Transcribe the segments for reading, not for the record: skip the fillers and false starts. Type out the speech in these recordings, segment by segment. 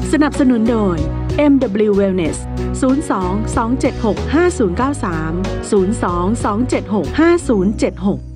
สนับสนุนโดย MW Wellness 02 276 5093 02 276 5076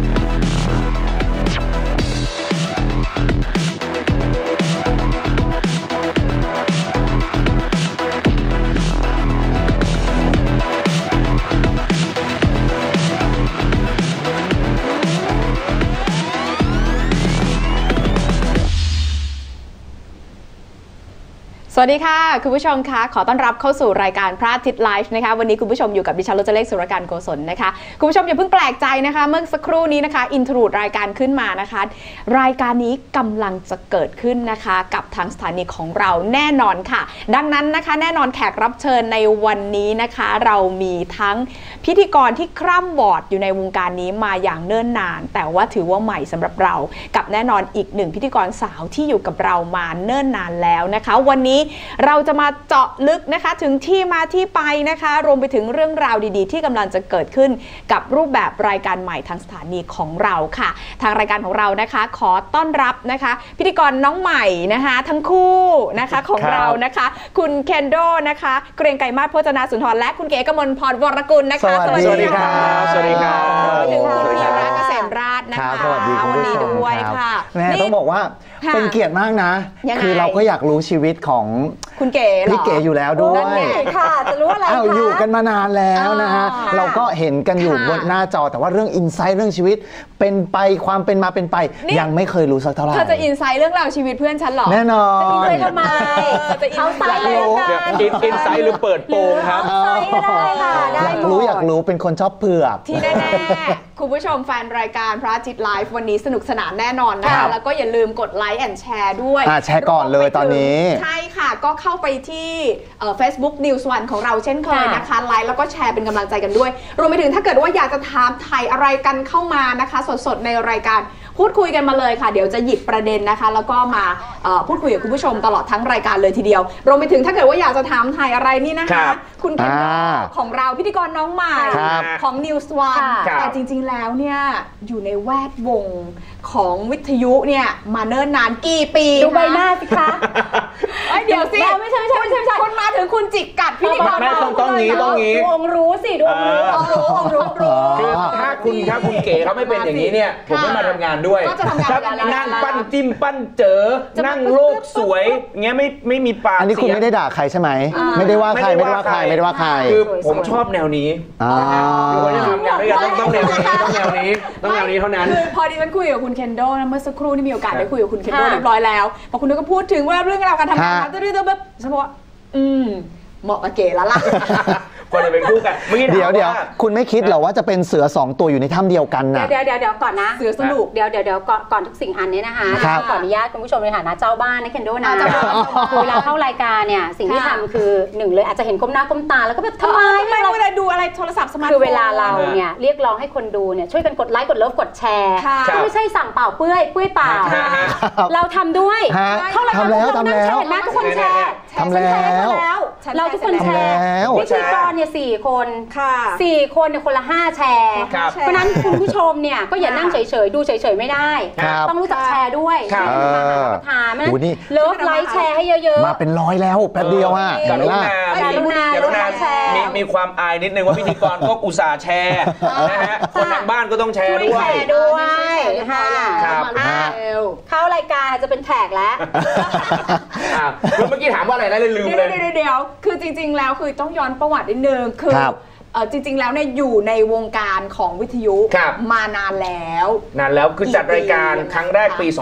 สวัสดีค่ะคุณผู้ชมคะขอต้อนรับเข้าสู่รายการพระอาทิตย์ไลฟ์นะคะวันนี้คุณผู้ชมอยู่กับดิฉันโรจเลขสุรการโกศลนะคะคุณผู้ชมอย่าเพิ่งแปลกใจนะคะเมื่อสักครู่นี้นะคะอินโทรรายการขึ้นมานะคะรายการนี้กำลังจะเกิดขึ้นนะคะกับทางสถานีของเราแน่นอนค่ะดังนั้นนะคะแน่นอนแขกรับเชิญในวันนี้นะคะเรามีทั้งพิธีกรที่คร่ำวอดอยู่ในวงการนี้มาอย่างเนิ่นนานแต่ว่าถือว่าใหม่สำหรับเรากับแน่นอนอีกหนึ่งพิธีกรสาวที่อยู่กับเรามาเนิ่นนานแล้วนะคะวันนี้เราจะมาเจาะลึกนะคะถึงที่มาที่ไปนะคะรวมไปถึงเรื่องราวดีๆที่กำลังจะเกิดขึ้นกับรูปแบบรายการใหม่ทางสถานีของเราค่ะทางรายการของเรานะคะขอต้อนรับนะคะพิธีกรน้องใหม่นะคะทั้งคู่นะคะของเรานะคะคุณเคนโดนะคะเกรียงไกรมาศโภชนาสุนทรและคุณเก๋กมลพรวรกุลนะคะสวัสดีครับสวัสดีครับถึงคุณพีระเกษมราชนะคะสวัสดีคุณผู้ชมด้วยค่ะแม่ต้องบอกว่าเป็นเกียรติมากนะคือเราก็อยากรู้ชีวิตของคุณเก๋พี่เก๋อยู่แล้วด้วยค่ะจะรู้อะไรคะอยู่กันมานานแล้วนะฮะเราก็เห็นกันอยู่บนหน้าจอแต่ว่าเรื่องอินไซต์เรื่องชีวิตเป็นไปความเป็นมาเป็นไปยังไม่เคยรู้สักเท่าไหร่เธอจะอินไซต์เรื่องราวชีวิตเพื่อนฉันหรอแน่นอนจะอินไซต์ทำไมเอาไซต์เลยกันอินไซต์หรือเปิดโปงครับไซต์ก็ได้ค่ะอยากรู้เป็นคนชอบเผือกที่แน่ๆคุณผู้ชมแฟนรายการพระอาทิตย์ไลฟ์วันนี้สนุกสนานแน่นอนนะคะแล้วก็อย่าลืมกดไลค์แอนด์แชร์ด้วยแชร์ก่อนเลยตอนนี้ใช่ค่ะก็เข้าไปที่Facebook News One ของเราเช่นเคยนะคะไลค์แล้วก็แชร์เป็นกำลังใจกันด้วยรวมไปถึงถ้าเกิดว่าอยากจะถามไถ่อะไรกันเข้ามานะคะสดๆในรายการพูดคุยกันมาเลยค่ะเดี๋ยวจะหยิบประเด็นนะคะแล้วก็มาพูดคุยกับคุณผู้ชมตลอดทั้งรายการเลยทีเดียวรวมไปถึงถ้าเกิดว่าอยากจะถามไถ่อะไรนี่นะคะคุณเคนโดของเราพิธีกรน้องใหม่ของ News One แต่จริงๆแล้วเนี่ยอยู่ในแวดวงของวิทยุเนี่ยมาเนิ่นนานกี่ปีดูใบหน้าสิคะเดี๋ยวสิไม่ใช่คุณมาถึงคุณจิกกัดพิธีกรต้องงี้ดวงรู้สิดวงรู้คือถ้าคุณเก๋เขาไม่เป็นอย่างนี้เนี่ยผมไม่มาทำงานด้วยถ้านั่งปั้นจิ้มปั้นเจอนั่งโลกสวยเงี้ยไม่มีปากอันนี้คุณไม่ได้ด่าใครใช่ไหมไม่ได้ว่าใครคือผมชอบแนวนี้คือคนที่ทำงานด้วยกันต้องแนวนี้เท่านั้นคือพอดีฉันคุยกับคุณเคนโดนะเมื่อสักครู่นี่มีโอกาสได้คุยกับคุณเคนโดเรียบร้อยแล้วพอคุณก็พูดถึงว่าเรื่องราวการทำงานแบบฉันบอกว่าเหมาะกับเก๋แล้วล่ะควรจะเป็นคู่กันเดี๋ยวคุณไม่คิดหรอว่าจะเป็นเสือ2ตัวอยู่ในถ้ำเดียวกันนะเดี๋ยวก่อนนะเสือสนุกเดี๋ยวก่อนทุกสิ่งอันนี้นะคะขออนุญาตคุณผู้ชมในฐานะเจ้าบ้านนะเคนโดนะเวลาเข้ารายการเนี่ยสิ่งที่ทำคือ1เลยอาจจะเห็นก้มหน้าก้มตาแล้วก็แบบทำไมเวลาดูอะไรโทรศัพท์สมาร์ทโฟนคือเวลาเราเนี่ยเรียกร้องให้คนดูเนี่ยช่วยกันกดไลค์กดเลิฟกดแชร์ไม่ใช่สั่งเปล่าเปื้อยเปล่าเราทำด้วยเข้ารายการเรานั่งแชร์นะทุกคนแชร์ทำแล้วเราทุกคนแชร์พิธีกรเนี่ย4 คน4 คนเนี่ยคนละ5 แชร์เพราะนั้นคุณผู้ชมเนี่ยก็อย่านั่งเฉยๆดูเฉยๆไม่ได้ต้องรู้จักแชร์ด้วยทานมันเลิฟไลค์แชร์ให้เยอะๆมาเป็น100แล้วแป๊บเดียวอ่ะกรุณามีความอายนิดนึงว่าพิธีกรก็อุตส่าห์แชร์นะฮะคนทางบ้านก็ต้องแชร์ด้วยเข้ารายการจะเป็นแขกแล้วเมื่อกี้ถามว่าอะไรนะลืมเลยเดี๋ยวคือจริงๆแล้วคือต้องย้อนประวัตินิดนึงคือจริงๆแล้วเนี่ยอยู่ในวงการของวิทยุมานานแล้วคือจัดรายการครั้งแรกปี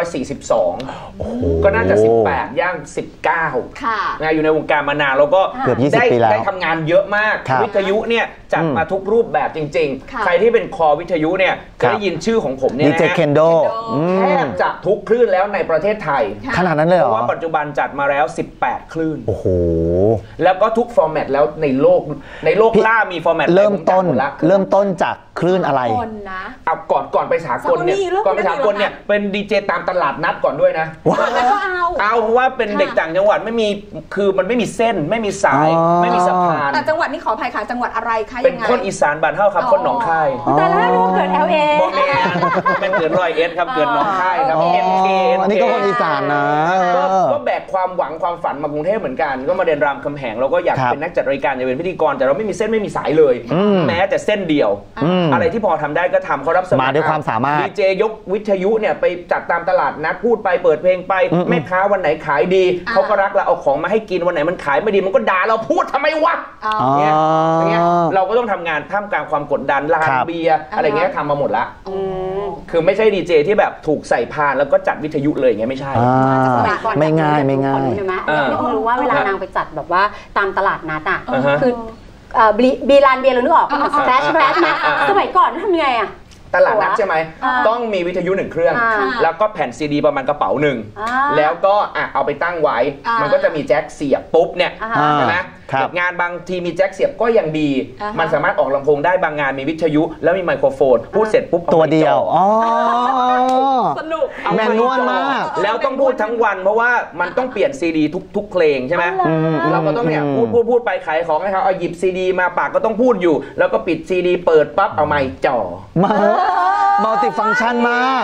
2542ก็น่าจะ18ย่าง19อยู่ในวงการมานานแล้วก็ได้ทำงานเยอะมากวิทยุเนี่ยจัดมาทุกรูปแบบจริงๆใครที่เป็นคอวิทยุเนี่ยจะได้ยินชื่อของผมเนี่ยดีเจเคนโดแทบจะทุกคลื่นแล้วในประเทศไทยขนาดนั้นเลยเหรอเพราะว่าปัจจุบันจัดมาแล้ว18คลื่นโอ้โหแล้วก็ทุกฟอร์แมตแล้วในโลกล่ามีฟอร์แมตเริ่มต้นจากคลื่นอะไรเอาก่อนไปสากลเนี่ยก่อนไปสากลเนี่ยเป็นดีเจตามตลาดนัดก่อนด้วยนะแต่ก็เอาเพราะว่าเป็นเด็กต่างจังหวัดไม่มีคือมันไม่มีเส้นไม่มีสายไม่มีสะพานแต่จังหวัดนี้ขออภัยค่ะจังหวัดอะไรคะเป็นคนอีสานบ้านเฮาครับคนหนองคายแต่แล้วรู้เกิด LA เป็นเกิด100 ครับเกิดหนองคายครับ MK อันนี้ก็คนอีสานนะก็แบกความหวังความฝันมากรุงเทพเหมือนกันก็มาเรียนรามคำแหงเราก็อยากเป็นนักจัดรายการอยากเป็นพิธีกรแต่เราไม่มีเส้นไม่มีสายเลยแม้แต่เส้นเดียวอะไรที่พอทำได้ก็ทำเขารับสมัครมาด้วยความสามารถดีเจยกวิทยุเนี่ยไปจัดตามตลาดนัดพูดไปเปิดเพลงไปแม่ค้าวันไหนขายดีเขาก็รักเราเอาของมาให้กินวันไหนมันขายไม่ดีมันก็ด่าเราพูดทำไมวะเนี่ยเราก็ต้องทำงานท่ามกลางความกดดันร้านเบียร์อะไรเงี้ยทำมาหมดละคือไม่ใช่ดีเจที่แบบถูกใส่พานแล้วก็จัดวิทยุเลยอย่างเงี้ยไม่ใช่ไม่ง่ายไม่ง่ายใช่ไหมรู้ว่าเวลานางไปจัดแบบว่าตามตลาดนัดอ่ะคือบีลานเบียร์เรานึกออกสแครชนะสมัยก่อนทำยังไงอ่ะตลาดนัดใช่ไหมต้องมีวิทยุ1 เครื่องแล้วก็แผ่นซีดีประมาณกระเป๋าหนึ่งแล้วก็เอาไปตั้งไว้มันก็จะมีแจ็คเสียบปุ๊บเนี่ยใช่ไหมงานบางทีมีแจ็คเสียบก็ยังดีมันสามารถออกลำโพงได้บางงานมีวิทยุแล้วมีไมโครโฟนพูดเสร็จปุ๊บตัวเดียวสนุกแมนนวลมากแล้วต้องพูดทั้งวันเพราะว่ามันต้องเปลี่ยนซีดีทุกเพลงใช่ไหมเราก็ต้องเนี่ยพูดไปขายของให้เขาเอาหยิบซีดีมาปากก็ต้องพูดอยู่แล้วก็ปิดซีดีเปิดปั๊บเอาไมค์จ่อมัลติฟังก์ชันมาก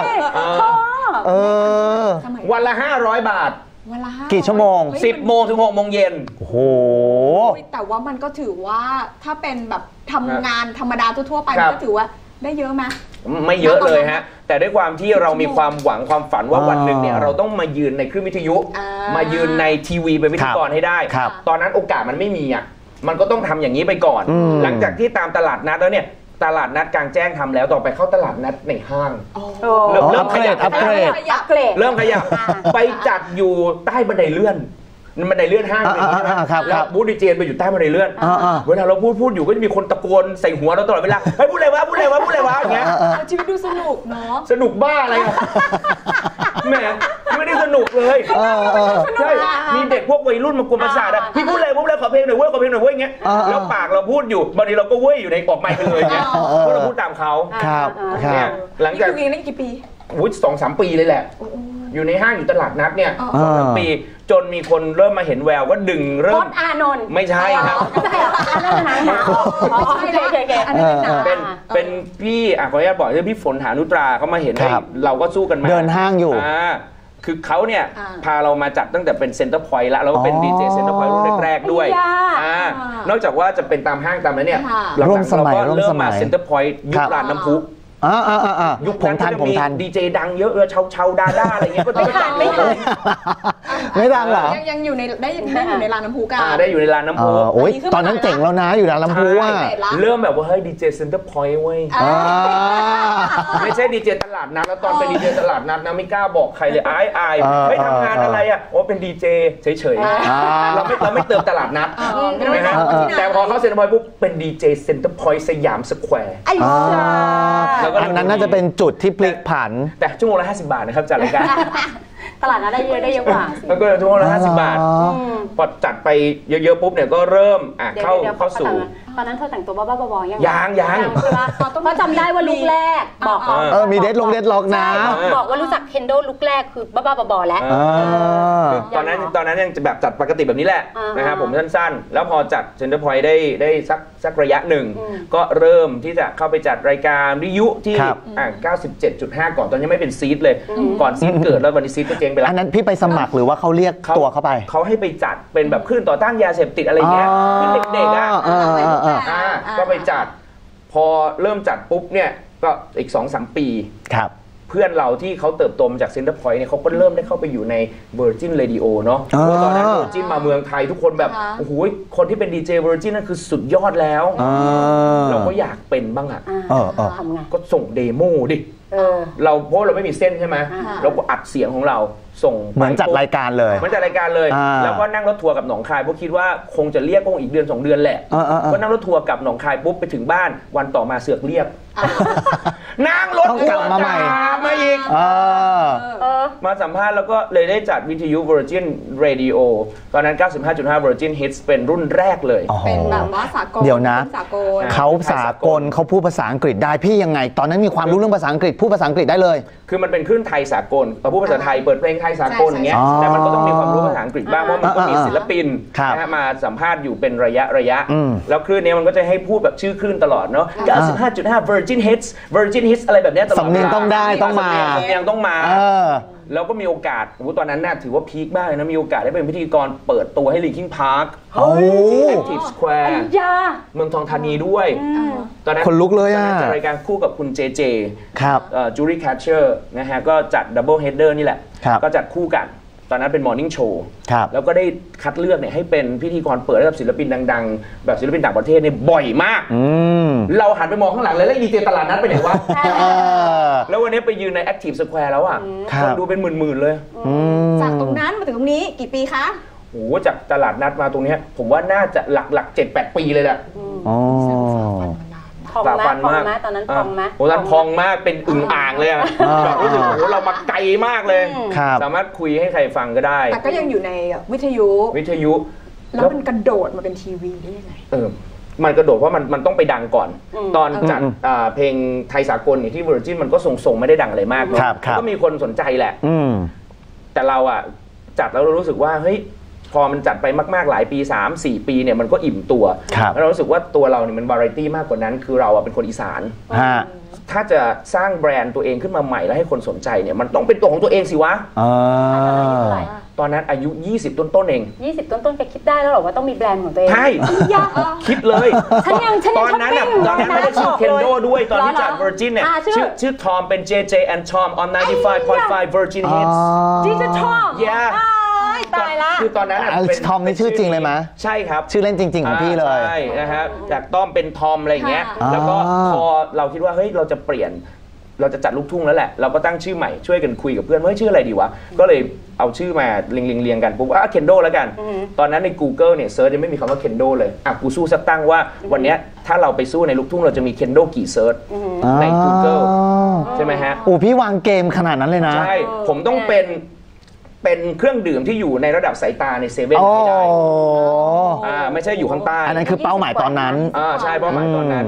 วันละ500 บาทกี่ชั่วโมง 10 โมงถึง6 โมงเย็นโอ้โหแต่ว่ามันก็ถือว่าถ้าเป็นแบบทำงานธรรมดาทั่วไปมันก็ถือว่าได้เยอะไหมไม่เยอะเลยฮะแต่ด้วยความที่เรามีความหวังความฝันว่าวันหนึ่งเนี่ยเราต้องมายืนในคลื่นวิทยุมายืนในทีวีเป็นพิธีกรให้ได้ตอนนั้นโอกาสมันไม่มีอ่ะมันก็ต้องทำอย่างนี้ไปก่อนหลังจากที่ตามตลาดนัดแล้วเนี่ยตลาดนัดกลางแจ้งทำแล้วต่อไปเข้าตลาดนัดในห้างเริ่มขยับเริ่มขยับไปจัดอยู่ใต้บันไดเลื่อนห้างแล้วบูธดีเจไปอยู่ใต้บันไดเลื่อนเวลาเราพูดอยู่ก็จะมีคนตะโกนใส่หัวเราตลอดเวลาเฮ้ยพูดอะไรวะอย่างเงี้ยชีวิตดูสนุกเนาะสนุกบ้าอะไรแหมไม่ได้สนุกเลยใช่มีเด็กพวกวัยรุ่นมากวนประสาทพี่พูดอะไรขอเพลงหน่อยเว้ยอย่างเงี้ยแล้วปากเราพูดอยู่บางทีเราก็เว้ยอยู่ในออกไมค์ไปเลยเงี้ยเพราะเราพูดตามเขาเนี่ยหลังจากนี้กี่ปี 2-3 ปีเลยแหละอยู่ในห้างอยู่ตลาดนัดเนี่ย2-3 ปีจนมีคนเริ่มมาเห็นแววว่าดึงเริ่มอานนท์ไม่ใช่ครับเป็นพี่ขออนุญาตบอกว่าพี่ฝนหานุตราเขามาเห็นเราก็สู้กันมาเดินห้างอยู่คือเขาเนี่ยพาเรามาจัดตั้งแต่เป็นเซ็นเตอร์พอยต์แล้วเราก็เป็นดีเจเซ็นเตอร์พอยต์รุ่นแรกๆด้วยนอกจากว่าจะเป็นตามห้างตามนั้นเนี่ยหลังๆเราก็เริ่มมาเซ็นเตอร์พอยต์ยุคลานน้ำพุยุคผมทันดีเจดังเยอะเชาดาด้าอะไรเงี้ยก็จะจัดไม่ดังเหรอยังอยู่ในได้อยู่ในลานน้ำพุกันได้อยู่ในลานน้ำพุโอ้ยตอนนั้นเจ๋งแล้วนะอยู่ลานน้ำพุอ่ะเริ่มแบบว่าเฮ้ยดีเจเซ็นเตอร์พอยต์เว้ยไม่ใช่ดีเจตลาดนัดแล้วตอนเป็นดีเจตลาดนัดนะไม่กล้าบอกใครเลยอายไม่ทำงานอะไรอ่ะโอ้เป็นดีเจเฉยๆเราไม่เติมตลาดนัดแต่พอเข้าเซ็นเตอร์พอยต์ปุ๊บเป็นดีเจเซ็นเตอร์พอยต์สยามสแควร์อันนั้นน่าจะเป็นจุดที่พลิกผันแต่ชั่วโมงละ50 บาทนะครับจัดรายการตลาดนั้นได้เยอะกว่าแล้วก็ชั่วโมงละ50 บาทพอจัดไปเยอะๆปุ๊บเนี่ยก็เริ่มเข้าสู่ตอนนั้นเธอแต่งตัวบ้าๆบอๆยังเพราะจำได้ว่าลุคแรกบอกมีเด็ดล็อกนะบอกว่ารู้จักเคนโดลุคแรกคือบ้าๆบอๆแล้วตอนนั้นยังแบบจัดปกติแบบนี้แหละนะครับผมสั้นๆแล้วพอจัดเซ็นเตอร์พอยต์ได้สักระยะหนึ่งก็เริ่มที่จะเข้าไปจัดรายการวิทยุที่97.5 ก่อนตอนยังไม่เป็นซีดเลยก่อนซีดเกิดแล้ววันนี้ซีดก็เจ๊งไปแล้วอันนั้นพี่ไปสมัครหรือว่าเขาเรียกตัวเข้าไปเขาให้ไปจัดเป็นแบบคลื่นต่อต้านยาเสพติดอะไรเงี้ยเด็กๆก็ไปจัดพอเริ่มจัดปุ๊บเนี่ยก็อีก 2-3 ปีเพื่อนเราที่เขาเติบโตมาจากเซ็นเตอร์พอยต์เนี่ยเขาก็เริ่มได้เข้าไปอยู่ใน Virgin Radio เนาะตอนนั้น Virgin มาเมืองไทยทุกคนแบบโอ้โหคนที่เป็นดีเจ Virgin นั่นคือสุดยอดแล้วเราก็อยากเป็นบ้างอ่ะก็ส่งเดโมดิเราเพราะเราไม่มีเส้นใช่ไหมเราก็อัดเสียงของเราส่งเหมือนจัดรายการเลยแล้วก็นั่งรถทัวร์กับหนองคายเพราะคิดว่าคงจะเรียกคงอีก1-2 เดือนแหละก็นั่งรถทัวร์กับหนองคายปุ๊บไปถึงบ้านวันต่อมาเสือกเรียกนั่งรถกลับมาใหม่มาอีกมาสัมภาษณ์แล้วก็เลยได้จัดวิทยุ Virgin Radio ตอนนั้น 95.5 Virgin Hits เป็นรุ่นแรกเลยเป็นแบบว่าสากลเดี๋ยวนะเขาสากลเขาพูดภาษาอังกฤษได้พี่ยังไงตอนนั้นมีความรู้เรื่องภาษาอังกฤษพูดภาษาอังกฤษได้เลยคือมันเป็นคลื่นไทยสากลพูดภาษาไทยเปิดเพลงไทยสากลอย่างเงี้ยแต่มันก็ต้องมีความรู้ภาษาอังกฤษบ้างเพราะมันก็มีศิลปินมาสัมภาษณ์อยู่เป็นระยะแล้วคลื่นนี้มันก็จะให้พูดแบบชื่อคลื่นตลอดเนาะ 95.5 Virgin Hits อะไรแบบนี้ตลอดสำเนียงต้องได้ต้องมาสำเนียงต้องมาแล้วก็มีโอกาสตอนนั้นน่ะถือว่าพีคมากเลยนะมีโอกาสได้เป็นพิธีกรเปิดตัวให้ Linkin Park ที่ Active Square เมืองทองธานีด้วยตอนนั้นคนลุกเลยอ่ะจัดรายการคู่กับคุณเจเจครับ Jury Catcher นะฮะก็จัด Double Header นี่แหละก็จัดคู่กันตอนนั้นเป็น Morning Show แล้วก็ได้คัดเลือกเนี่ยให้เป็นพิธีกรเปิดให้กับศิลปินดังๆแบบศิลปินต่างประเทศเนี่ยบ่อยมากเราหันไปมองข้างหลังเลยแล้วอีเจตลาดนัดไปไหนวะแล้ววันนี้ไปยืนใน Active Square แล้วอ่ะคนดูเป็นหมื่นๆเลยจากตรงนั้นมาถึงตรงนี้กี่ปีคะโอ้จากตลาดนัดมาตรงนี้ผมว่าน่าจะหลัก 7-8 ปีเลยแหละพองมากตอนนั้นพองมากตอนนั้นพองมากเป็นอึ่งอ่างเลยอ่ะแบบรู้สึกโอ้เรามาไกลมากเลยสามารถคุยให้ใครฟังก็ได้แต่ก็ยังอยู่ในวิทยุแล้วมันกระโดดมาเป็นทีวีได้ยังไงมันกระโดดเพราะมันต้องไปดังก่อนตอนจัดเพลงไทยสากลที่ Virgin มันก็ส่งไม่ได้ดังอะไรมากก็มีคนสนใจแหละแต่เราอ่ะจัดแล้วเรารู้สึกว่าเฮ้ยพอมันจัดไปมากๆหลายปี 3-4 ปีเนี่ยมันก็อิ่มตัวแล้วเรารู้สึกว่าตัวเราเนี่ยมันวาไรตี้มากกว่านั้นคือเราเป็นคนอีสานถ้าจะสร้างแบรนด์ตัวเองขึ้นมาใหม่แล้วให้คนสนใจเนี่ยมันต้องเป็นตัวของตัวเองสิวะตอนนั้นอายุ20ต้นๆเอง 20ต้นๆแกคิดได้แล้วหรอว่าต้องมีแบรนด์ของตัวเองใช่คิดเลยตอนนั้นไม่ได้ชื่อ Kendo ด้วยตอนที่จัด Virgin เนี่ยชื่อทอมเป็น JJ and Tom on 95.5 Virgin Hits JJ Tom ตายละคือตอนนั้นเป็นทอมนี่ชื่อจริงเลยมั้ยใช่ครับชื่อเล่นจริงๆของพี่เลยใช่นะฮะจากต้อมเป็นทอมอะไรอย่างเงี้ยแล้วก็พอเราคิดว่าเฮ้ยเราจะเปลี่ยนเราจะจัดลูกทุ่งแล้วแหละเราก็ตั้งชื่อใหม่ช่วยกันคุยกับเพื่อนว่าชื่ออะไรดีวะก็เลยเอาชื่อมาเรียงกันปุ๊บKendo แล้วกันตอนนั้นใน Google เนี่ยเซิร์ชยังไม่มีคำว่า Kendo เลยกูสู้สักตั้งว่าวันนี้ถ้าเราไปสู้ในลูกทุ่งเราจะมี Kendo กี่เซิร์ชใน Google ใช่ไหมฮะพี่วางเกมขนาดนั้นเลยนะใช่ผมต้องเป็นเครื่องดื่มที่อยู่ในระดับสายตาในเซเว่นให้ได้ไม่ใช่อยู่ข้างใต้อันนั้นคือเป้าหมายตอนนั้นใช่เป้าหมายตอนนั้น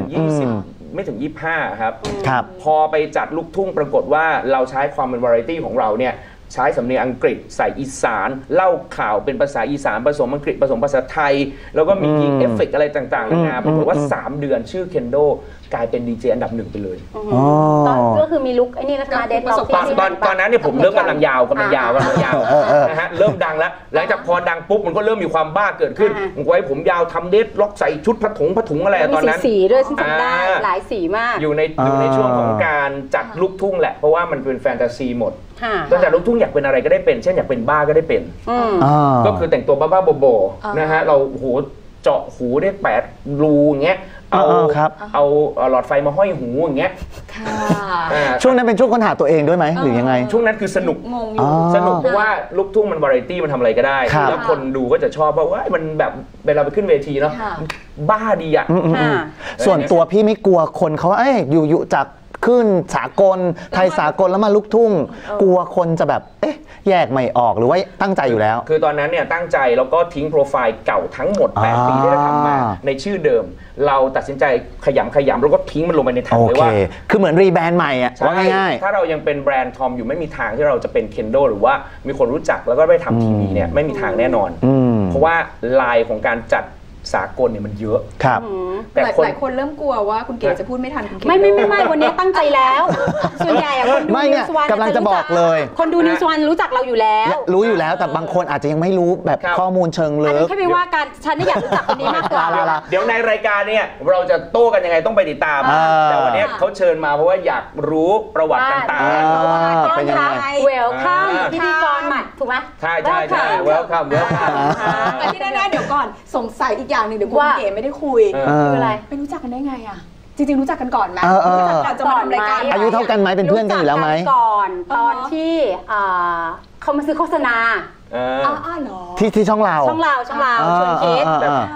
20ไม่ถึง25ครับพอไปจัดลูกทุ่งปรากฏว่าเราใช้ความเป็นวาไรตี้ของเราเนี่ยใช้สำเนียงอังกฤษใส่อีสานเล่าข่าวเป็นภาษาอีสานผสมอังกฤษผสมภาษาไทยแล้วก็มียิงเอฟเฟกต์อะไรต่างๆนานาปรากฏว่า3 เดือนชื่อ Kendo กลายเป็นดีเจอันดับ1ไปเลยก็คือมีลุคไอ้นี่นะคะเดทตอนนั้นเนี่ยผมเริ่มกำลังยาวนะฮะเริ่มดังแล้วหลังจากพอดังปุ๊บมันก็เริ่มมีความบ้าเกิดขึ้นไว้ผมยาวทำเดทล็อกใส่ชุดผ้าถุงอะไรตอนนั้นสีด้วยฉันจำได้หลายสีมากอยู่ในช่วงของการจัดลูกทุ่งแหละเพราะว่ามันเป็นแฟนตาซีหมดตอนจัดลูกทุ่งอยากเป็นอะไรก็ได้เป็นเช่นอยากเป็นบ้าก็ได้เป็นก็คือแต่งตัวบ้าๆบอๆนะฮะเราโหเจาะหูได้8 รูอย่างเงี้ยเอาหลอดไฟมาห้อยหูอย่างเงี้ยช่วงนั้นเป็นช่วงค้นหาตัวเองด้วยไหมหรือยังไงช่วงนั้นคือสนุกสนุกเพราะว่าลูกทุ่งมันวาไรตี้มันทำอะไรก็ได้แล้วคนดูก็จะชอบเพราะว่ามันแบบเวลาไปขึ้นเวทีเนาะบ้าดีอ่ะส่วนตัวพี่ไม่กลัวคนเขาอยู่จากขึ้นสากลไทยสากลแล้วมาลูกทุ่งกลัวคนจะแบบแยกไม่ออกหรือว่าตั้งใจอยู่แล้วคือตอนนั้นเนี่ยตั้งใจแล้วก็ทิ้งโปรไฟล์เก่าทั้งหมด8 ปีที่ได้ทำมาในชื่อเดิมเราตัดสินใจขยำแล้วก็ทิ้งมันลงไปในถังเลยว่าคือเหมือนรีแบรนด์ใหม่อ่ะว่าง่ายๆถ้าเรายังเป็นแบรนด์ทอมอยู่ไม่มีทางที่เราจะเป็น Kendo หรือว่ามีคนรู้จักแล้วก็ได้ทำทีวีเนี่ยไม่มีทางแน่นอนเพราะว่าลายของการจัดสากลเนี่ยมันเยอะครับแต่หลายคนเริ่มกลัวว่าคุณเก๋จะพูดไม่ทันคุณเก๋ไม่วันนี้ตั้งใจแล้วส่วนใหญ่คนดูนิวส์วันกำลังจะบอกเลยคนดูนิวส์วันรู้จักเราอยู่แล้วแต่บางคนอาจจะยังไม่รู้แบบข้อมูลเชิงลึกแค่ไม่ว่าการฉันอยากรู้จักคนนี้มากกว่าเดี๋ยวในรายการเนี่ยเราจะโต้กันยังไงต้องไปติดตามแต่วันนี้เขาเชิญมาเพราะว่าอยากรู้ประวัติต่างๆเป็นยังไงเวลคัมพิธีกรใหม่ถูกไหมใช่เวลคัมแต่ที่แน่ๆเดี๋ยวก่อนสงสัยอีกอย่างนึงเดี๋ยวคุณเก๋ไม่ได้คุยคืออะไรไม่รู้จักกันได้ไงอ่ะจริงๆรู้จักกันก่อนไหมรู้จักก่อนจะมาทำรายการอายุเท่ากันไหมเป็นเพื่อนกันอยู่แล้วไหมก่อนตอนที่เขามาซื้อโฆษณาเหรอที่ช่องเราชวนคิด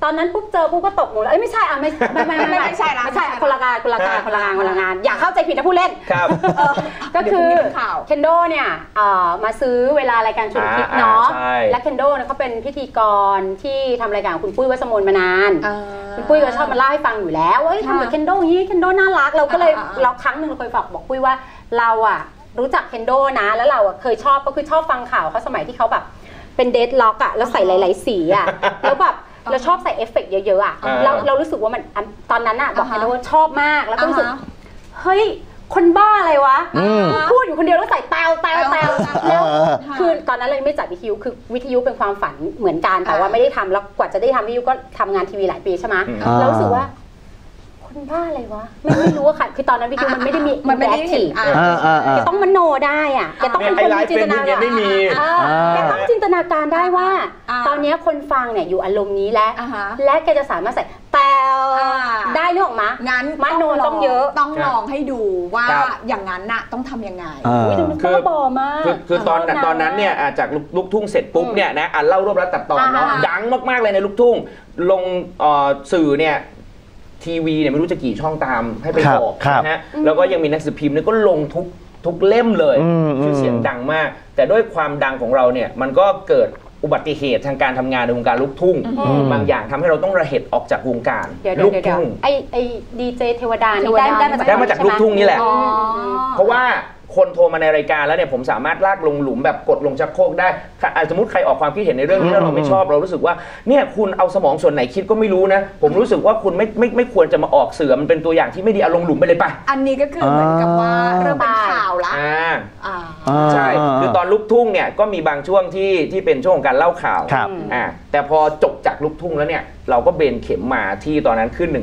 ตอนนั้นปุ๊บเจอปุ๊บก็ตกหมูแล้วไม่ใช่ไม่ใช่คนละงานอย่าเข้าใจผิดนะผู้เล่นก็คือเคนโดเนี่ยมาซื้อเวลารายการชวนคิดเนาะและเคนโดเนี่ยเขาเป็นพิธีกรที่ทำรายการคุณปุ้ยวัสมนมานานคุณปุ้ยก็ชอบมาเล่าให้ฟังอยู่แล้วว่าทำกับเคนโดอย่างนี้เคนโดน่ารักเราก็เลยเราครั้งหนึ่งเราเคยบอกปุ้ยว่าเราอะรู้จักเคนโดนะแล้วเราเคยชอบก็คือชอบฟังข่าวเขาสมัยที่เขาแบบเป็นเดดล็อกอะแล้วใส่หลายๆสีอะแล้วแบบเราชอบใส่เอฟเฟกต์เยอะๆอะเรารู้สึกว่ามันตอนนั้นอะบอกเคนโดชอบมากแล้วก็รู้สึกเฮ้ยคนบ้าอะไรวะพูดอยู่คนเดียวแล้วใส่แตวแล้วคือตอนนั้นเราไม่จัดวิทยุคือวิทยุเป็นความฝันเหมือนกันแต่ว่าไม่ได้ทำแล้วกว่าจะได้ทำวิทยุก็ทำงานทีวีหลายปีใช่ไหมเรารู้สึกว่าคนบ้าอะไรวะไม่รู้ว่าค่ะคือตอนนั้นวิทยุมันไม่ได้มีมันไม่ได้ถีบจะต้องมโนได้อ่ะจะต้องเป็นคนจินตนาการจะต้องจินตนาการได้ว่าตอนนี้คนฟังเนี่ยอยู่อารมณ์นี้และแกจะสามารถใส่แต่ได้เรื่องออกมางั้นมโนต้องเยอะต้องลองให้ดูว่าอย่างนั้นน่ะต้องทำยังไงคือบ่อมากคือตอนนั้นเนี่ยจากลูกทุ่งเสร็จปุ๊บเนี่ยนะเล่ารวบรัดตัดตอนเนาะดังมากๆเลยในลูกทุ่งลงสื่อเนี่ยทีวีเนี่ยไม่รู้จะกี่ช่องตามให้ไปบอกนะฮะแล้วก็ยังมีหนังสือพิมพ์เนี่ยก็ลงทุกเล่มเลยชื่อเสียงดังมากแต่ด้วยความดังของเราเนี่ยมันก็เกิดอุบัติเหตุทางการทำงานในวงการลูกทุ่งบางอย่างทำให้เราต้องระเหตุออกจากวงการลูกทุ่งไอ้ดีเจเทวดานี่ได้มาจากลูกทุ่งนี่แหละเพราะว่าคนโทรมาในรายการแล้วเนี่ยผมสามารถลากลงหลุมแบบกดลงชักโครกได้สมมติใครออกความคิดเห็นในเรื่องนี้แล้วเราไม่ชอบเรารู้สึกว่าเนี่ยคุณเอาสมองส่วนไหนคิดก็ไม่รู้นะผมรู้สึกว่าคุณไม่ควรจะมาออกสื่อมันเป็นตัวอย่างที่ไม่ดีเอาลงหลุมไปเลยป่ะอันนี้ก็คือเหมือนกับว่าเริ่มเป็นข่าวละใช่คือตอนลูกทุ่งเนี่ยก็มีบางช่วงที่เป็นช่วงของการเล่าข่าวแต่พอจบจากลูกทุ่งแล้วเนี่ยเราก็เบนเข็มมาที่ตอนนั้นขึ้น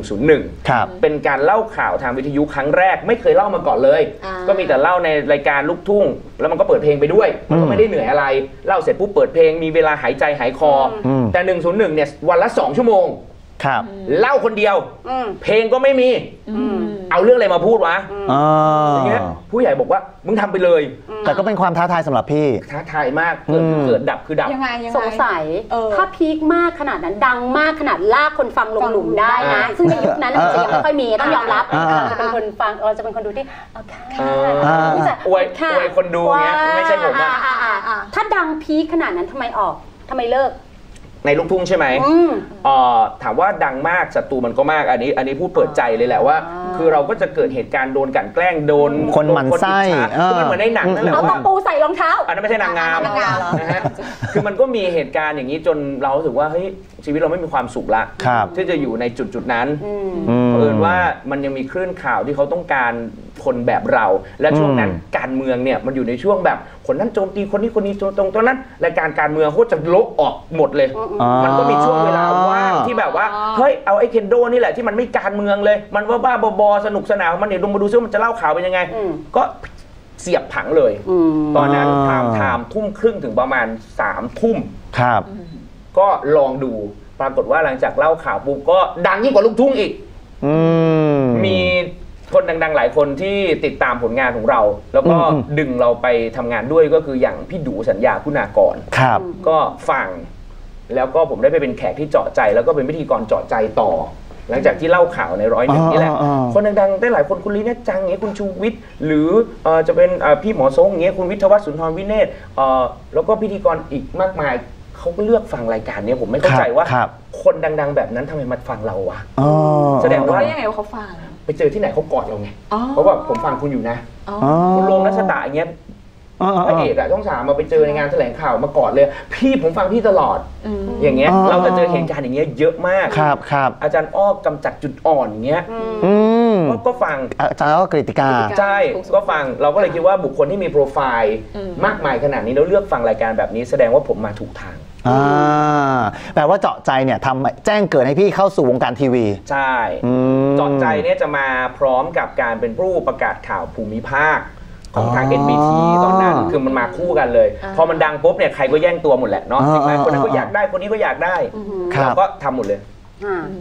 101เป็นการเล่าข่าวทางวิทยุครั้งแรกไม่เคยเล่ามาก่อนเลยก็มีแต่เล่าในรายการลูกทุ่งแล้วมันก็เปิดเพลงไปด้วยมันก็ไม่ได้เหนื่อยอะไรเล่าเสร็จปุ๊บเปิดเพลงมีเวลาหายใจหายคอแต่101เนี่ยวันละ2 ชั่วโมงเล่าคนเดียวเพลงก็ไม่มีเอาเรื่องอะไรมาพูดวะอย่างเงี้ยผู้ใหญ่บอกว่ามึงทำไปเลยแต่ก็เป็นความท้าทายสำหรับพี่ท้าทายมากเกิดดับคือดับสงสัยถ้าพีคมากขนาดนั้นดังมากขนาดลากคนฟังลงหลุมได้นะซึ่งในยุคนั้นมันจะยังไม่ค่อยมีต้องยอมรับจะเป็นคนฟังเราจะเป็นคนดูที่อวยคนดูเงี้ยไม่ใช่ผมถ้าดังพีคขนาดนั้นทำไมออกทำไมเลิกในลูกทุ่งใช่ไหมถามว่าดังมากศัตรูมันก็มากอันนี้พูดเปิดใจเลยแหละว่าคือเราก็จะเกิดเหตุการณ์โดนกลั่นแกล้งโดนคนหมั่นไส้คือมันเหมือนในหนังนั่นแหละเอาตะปูใส่รองเท้าอันนั้นไม่ใช่นางงามนะฮะคือมันก็มีเหตุการณ์อย่างนี้จนเรารู้สึกว่าเฮ้ยชีวิตเราไม่มีความสุขละที่จะอยู่ในจุดนั้นเผอิญว่ามันยังมีคลื่นข่าวที่เขาต้องการคนแบบเราและช่วงนั้นการเมืองเนี่ยมันอยู่ในช่วงแบบคนนั้นโจมตีคนนี้โจมตรงนั้นรายการมืองโคตรจะลบออกหมดเลยมันก็มีช่วงเวลาว่างที่แบบว่าเฮ้ยเอาไอ้เคนโดนี่แหละที่มันไม่การเมืองเลยมันว่าบ้าบอสนุกสนานมันเนี่ยลงมาดูซิว่ามันจะเล่าข่าวเป็นยังไงก็เสียบผังเลยตอนนั้นไทม์ 20:30 ถึงประมาณ3 ทุ่มครับก็ลองดูปรากฏว่าหลังจากเล่าข่าวปุ๊บก็ดังยิ่งกว่าลูกทุ่งอีกมีคนดังๆหลายคนที่ติดตามผลงานของเราแล้วก็ดึงเราไปทำงานด้วยก็คืออย่างพี่ดูสัญญาคุณากรก็ฟังแล้วก็ผมได้ไปเป็นแขกที่เจาะใจแล้วก็เป็นพิธีกรเจาะใจต่อหลังจากที่เล่าข่าวใน101นี่แหละคนดังๆได้หลายคนคุณลีน่าจังอย่างเงี้ยคุณชูวิทย์หรือจะเป็นพี่หมอทรงอย่างเงี้ยคุณวิทยวัฒน์สุนทรวิเนศแล้วก็พิธีกรอีกมากมายเขาก็เลือกฟังรายการนี้ผมไม่เข้าใจว่าคนดังๆแบบนั้นทำไมมาฟังเราวะแสดงว่ายังไงว่าเขาฟังไปเจอที่ไหนเขากอดเราไงเพราะว่าผมฟังคุณอยู่นะคุณลงรัชตะอย่างเงี้ยพระเอกอะช่อง3มาไปเจอในงานแถลงข่าวมากอดเลยพี่ผมฟังพี่ตลอดอย่างเงี้ยเราจะเจอเหตุการณ์อย่างเงี้ยเยอะมากครับอาจารย์อ้อกำจัดจุดอ่อนอย่างเงี้ยก็ฟังอาจารย์อ้อกฤติกาใช่ก็ฟังเราก็เลยคิดว่าบุคคลที่มีโปรไฟล์มากมายขนาดนี้แล้วเลือกฟังรายการแบบนี้แสดงว่าผมมาถูกทางแปลว่าเจาะใจเนี่ยทำแจ้งเกิดให้พี่เข้าสู่วงการทีวีใช่เจาะใจเนี่ยจะมาพร้อมกับการเป็นผู้ประกาศข่าวภูมิภาคของทาง NBT ตอนนั้นคือมันมาคู่กันเลยพอมันดังปุ๊บเนี่ยใครก็แย่งตัวหมดแหละเนาะคนนั้นก็อยากได้คนนี้ก็อยากได้เราก็ทำหมดเลย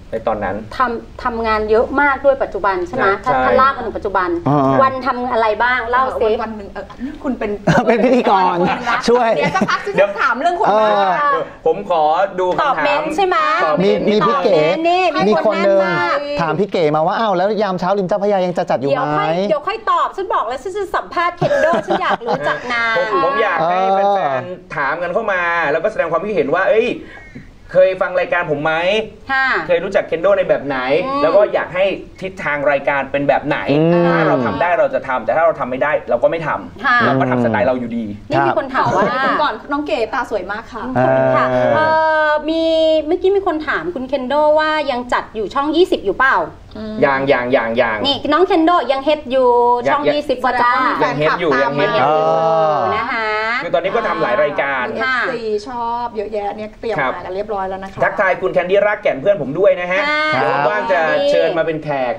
ในตอนนั้นทำงานเยอะมากด้วยปัจจุบันใช่ไหมถ้าลากมาถึงปัจจุบันวันทำอะไรบ้างเล่าสิวันหนึ่งคุณเป็นพิธีกรช่วยเดี๋ยวสักพักจะถามเรื่องคนบ้างผมขอดูคำถามใช่ไหมมีพี่เก๋มีคนหนึ่งถามพี่เก๋มาว่าอ้าวแล้วยามเช้าริมเจ้าพระยายังจะจัดอยู่ไหมเดี๋ยวค่อยตอบฉันบอกแล้วฉันจะสัมภาษณ์เคนโดฉันอยากรู้จักนางผมอยากให้แฟนๆถามกันเข้ามาแล้วก็แสดงความคิดเห็นว่าเคยฟังรายการผมไหมเคยรู้จักเคนโดในแบบไหนแล้วก็อยากให้ทิศทางรายการเป็นแบบไหนถ้าเราทำได้เราจะทำแต่ถ้าเราทำไม่ได้เราก็ไม่ทำเราก็ทำสไตล์เราอยู่ดีนี่มีคนถามว่าก่อนน้องเก๋ตาสวยมากค่ะมีเมื่อกี้มีคนถามคุณเคนโดว่ายังจัดอยู่ช่อง20อยู่เปล่าอย่างนี่น้องเคนโดยังเฮ็ดอยู่ช่อง20ป่ะจ้ายังเฮ็ดอยู่นะคะคือตอนนี้ก็ทำหลายรายการชอบเยอะแยะเนี่ยเตรียมมากันเรียบร้อยแล้วนะคะทักทายคุณแคนดี้รากแก่นเพื่อนผมด้วยนะฮะเดี๋ยวว่างจะเชิญมาเป็นแขก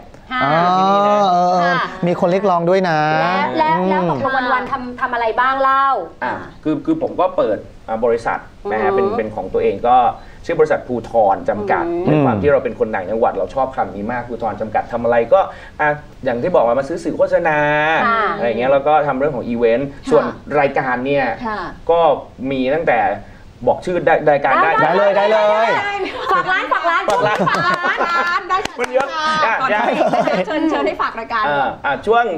มีคนเรียกร้องด้วยนะแล้วตกลงวันทำอะไรบ้างเล่าคือผมก็เปิดบริษัทนะฮะเป็นของตัวเองก็ชื่อบริษัทภูธรจำกัดในความที่เราเป็นคนต่างจังหวัดเราชอบคำนี้มากภูธรจำกัดทำอะไรก็อย่างที่บอกมาซื้อสื่อโฆษณาอะไรเงี้ยแล้วก็ทำเรื่องของอีเวนต์ส่วนรายการเนี่ยก็มีตั้งแต่บอกชื่อรายการได้เลยฝากร้านได้มันเยอะเชิญให้ฝากรายการช่วง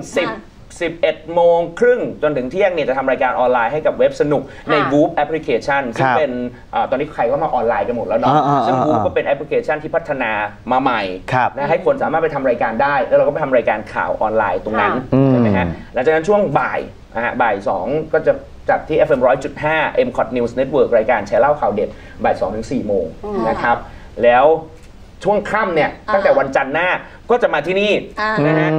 11 โมงครึ่งจนถึงเที่ยงเนี่ยจะทำรายการออนไลน์ให้กับเว็บสนุกใน Whoop แอปพลิเคชันซึ่งเป็นตอนนี้ใครก็มาออนไลน์กันหมดแล้วเนาะซึ่ง Whoop ก็เป็นแอปพลิเคชันที่พัฒนามาใหม่นะให้คนสามารถไปทำรายการได้แล้วเราก็ไปทำรายการข่าวออนไลน์ตรงนั้นใช่ไหมฮะหลังจากนั้นช่วงบ่าย 2ก็จะจัดที่ FM 100.5 MCOT News Network รายการแชร์เล่าข่าวเด็ดบ่าย 2 ถึง 4 โมงนะครับแล้วช่วงค่ำเนี่ยตั้งแต่วันจันทร์หน้าก็จะมาที่นี่นะฮะ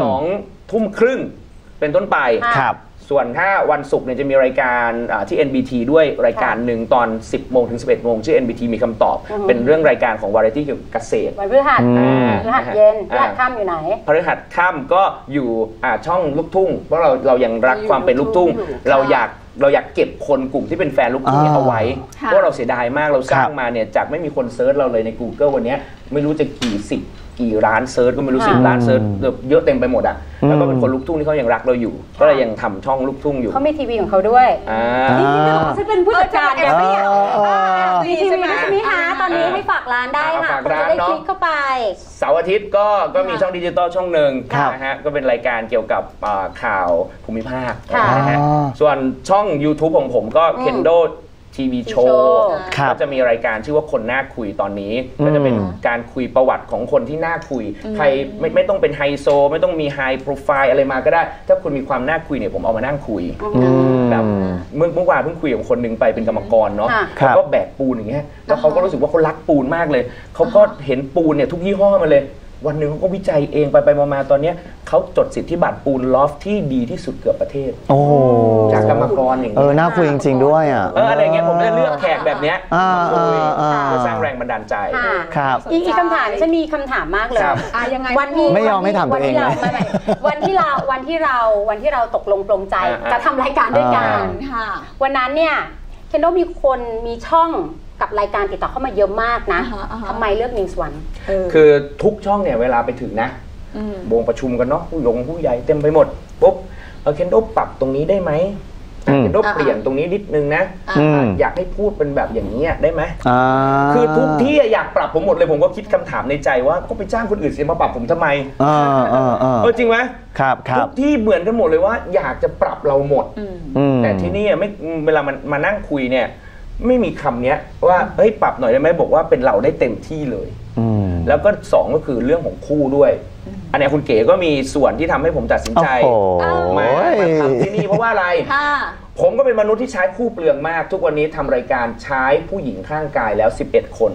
2 ทุ่มครึ่งเป็นต้นไปส่วนถ้าวันศุกร์เนี่ยจะมีรายการที่ NBT ด้วยรายการหนึ่งตอน 10 โมงถึง 11 โมงชื่อ NBT มีคำตอบเป็นเรื่องรายการของวาไรตี้เกี่ยวกับเกษตรวันพฤหัสเย็นพฤหัสค่ำอยู่ไหนพฤหัสค่ำก็อยู่ช่องลูกทุ่งเพราะเรายังรักความเป็นลูกทุ่งเราอยากเก็บคนกลุ่มที่เป็นแฟนลูกทุ่งเอาไว้เพราะเราเสียดายมากเราสร้างมาเนี่ยจากไม่มีคนเซิร์ชเราเลยใน Google วันนี้ไม่รู้จะกี่ร้านเซิร์ชก็ไม่รู้10 ล้านเซิร์ชเยอะเต็มไปหมดอ่ะแล้วก็เป็นคนลูกทุ่งที่เขายังรักเราอยู่ก็เลยยังทำช่องลูกทุ่งอยู่เขามีทีวีของเขาด้วยฉันเป็นผู้จัดการเนี่ยมีทีวีด้วยใช่ไหมคะตอนนี้ให้ฝากร้านได้ค่ะจะได้คลิกเข้าไปเสาร์อาทิตย์ก็มีช่องดิจิตอลช่องหนึ่งนะฮะก็เป็นรายการเกี่ยวกับข่าวภูมิภาคนะฮะส่วนช่อง YouTube ของผมก็เคนโดทีวีโชว์ก็จะมีรายการชื่อว่าคนน่าคุยตอนนี้ก็จะเป็นการคุยประวัติของคนที่น่าคุยใครไม่ต้องเป็นไฮโซไม่ต้องมีไฮโปรไฟล์อะไรมาก็ได้ถ้าคุณมีความน่าคุยเนี่ยผมเอามานั่งคุยแบบเมื่อวานเพิ่งคุยกับคนหนึ่งไปเป็นกรรมกรเนาะเขาก็แบกปูนอย่างเงี้ยแล้วเขาก็รู้สึกว่าเขารักปูนมากเลยเขาก็เห็นปูนเนี่ยทุกยี่ห้อมาเลยวันหนึ่งเขาก็วิจัยเองไปมาตอนนี้เขาจดสิทธิบัตรปูนลอฟที่ดีที่สุดเกือบประเทศจากกรรมกรอย่างเงี้ยน่าคุยจริงๆด้วยอะไรเงี้ยผมจะเลือกแขกแบบเนี้ยมาคุยเพื่อสร้างแรงบันดาลใจครับอีกคำถามฉันมีคำถามมากเลยยังไงวันที่ไม่ยอมไม่ถามตัวเองเลยวันที่เราตกลงปลงใจจะทำรายการด้วยกันวันนั้นเนี่ยเคนโดมีช่องกับรายการติดต่อเข้ามาเยอะมากนะทำไมเลือก News One คือทุกช่องเนี่ยเวลาไปถึงนะวงประชุมกันเนาะผู้ใหญ่เต็มไปหมดปุ๊บเคนโดปรับตรงนี้ได้ไหมเคนโดเปลี่ยนตรงนี้นิดนึงนะอยากให้พูดเป็นแบบอย่างนี้ได้ไหมคือทุกที่อยากปรับผมหมดเลยผมก็คิดคำถามในใจว่าก็ไปจ้างคนอื่นสิมาปรับผมทำไมจริงไหมครับทุกที่เหมือนกันหมดเลยว่าอยากจะปรับเราหมดแต่ที่นี่ไม่เวลามันมานั่งคุยเนี่ยไม่มีคำนี้ว่าเฮ้ยปรับหน่อยได้ไหมบอกว่าเป็นเราได้เต็มที่เลยแล้วก็2ก็คือเรื่องของคู่ด้วยอันนี้คุณเก๋ก็มีส่วนที่ทำให้ผมตัดสินใจมาทำที่นี่เพราะว่าอะไรผมก็เป็นมนุษย์ที่ใช้คู่เปลืองมากทุกวันนี้ทำรายการใช้ผู้หญิงข้างกายแล้ว11 คน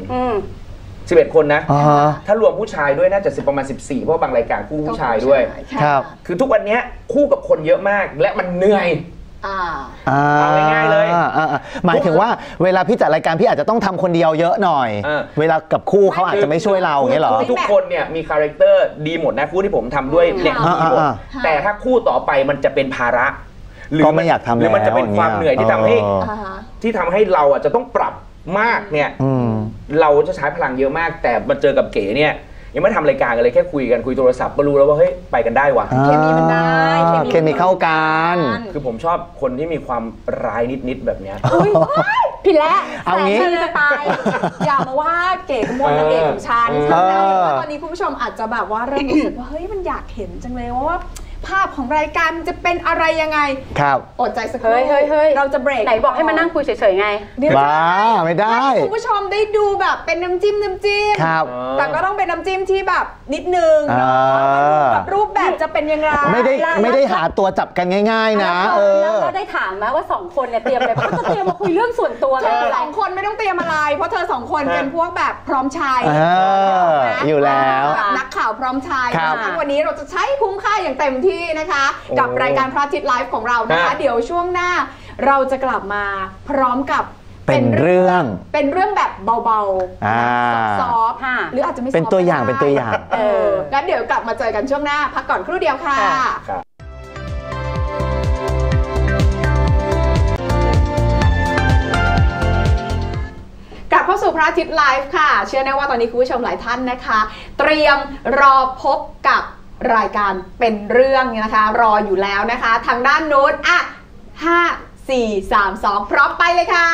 11 คนนะถ้ารวมผู้ชายด้วยน่าจะประมาณ14เพราะบางรายการคู่ผู้ชายด้วยคือทุกวันนี้คู่กับคนเยอะมากและมันเหนื่อยง่ายๆเลยหมายถึงว่าเวลาพี่จัดรายการพี่อาจจะต้องทำคนเดียวเยอะหน่อยเวลากับคู่เขาอาจจะไม่ช่วยเราอย่างนี้เหรอทุกคนเนี่ยมีคาแรคเตอร์ดีหมดนะคู่ที่ผมทำด้วยเนี่ยดีหมดแต่ถ้าคู่ต่อไปมันจะเป็นภาระก็ไม่อยากทำหรือมันจะเป็นความเหนื่อยที่ทำให้เราจะต้องปรับมากเนี่ยเราจะใช้พลังเยอะมากแต่มาเจอกับเก๋เนี่ยยังไม่ทำรายการกันเลยแค่คุยกันคุยโทรศัพท์ก็รู้แล้วว่าเฮ้ยไปกันได้ว่ะเคมีมันได้เคมีเข้ากันคือผมชอบคนที่มีความร้ายนิดๆแบบเนี้ยผิดแล้วเอางี้จะตายอย่ามาว่าเก๋ขโมยนางเอกของฉันตอนนี้คุณผู้ชมอาจจะแบบว่าเริ่มรู้สึกว่าเฮ้ยมันอยากเห็นจังเลยว่าภาพของรายการจะเป็นอะไรยังไงครับอดใจสักครู่เราจะเบรกไหนบอกให้มานั่งคุยเฉยๆไงบ้าไม่ได้คุณผู้ชมได้ดูแบบเป็นน้ำจิ้มครับแต่ก็ต้องเป็นน้ำจิ้มที่แบบนิดนึงเนาะแบบรูปแบบจะเป็นยังไงไม่ได้หาตัวจับกันง่ายๆนะแล้วได้ถามไหมว่า2คนเนี่ยเตรียมอะไรเพราะจะเตรียมมาคุยเรื่องส่วนตัวเธอ2คนไม่ต้องเตรียมอะไรเพราะเธอ2คนเป็นพวกแบบพร้อมชัยอยู่แล้วนักข่าวพร้อมชัยงั้นวันนี้เราจะใช้คุ้มค่าอย่างเต็มที่นะคะกับรายการพระอาทิตย์ไลฟ์ของเรานะคะเดี๋ยวช่วงหน้าเราจะกลับมาพร้อมกับเป็นเรื่องแบบเบาๆซอฟต์หรืออาจจะไม่เป็นตัวอย่างงั้นเดี๋ยวกลับมาเจอกันช่วงหน้าพักก่อนครู่เดียวค่ะกลับเข้าสู่พระอาทิตย์ไลฟ์ค่ะเชื่อแน่ว่าตอนนี้คุณผู้ชมหลายท่านนะคะเตรียมรอพบกับรายการเป็นเรื่องนะคะรออยู่แล้วนะคะทางด้านโน้น5 4 3 2พร้อมไปเลยค่ะ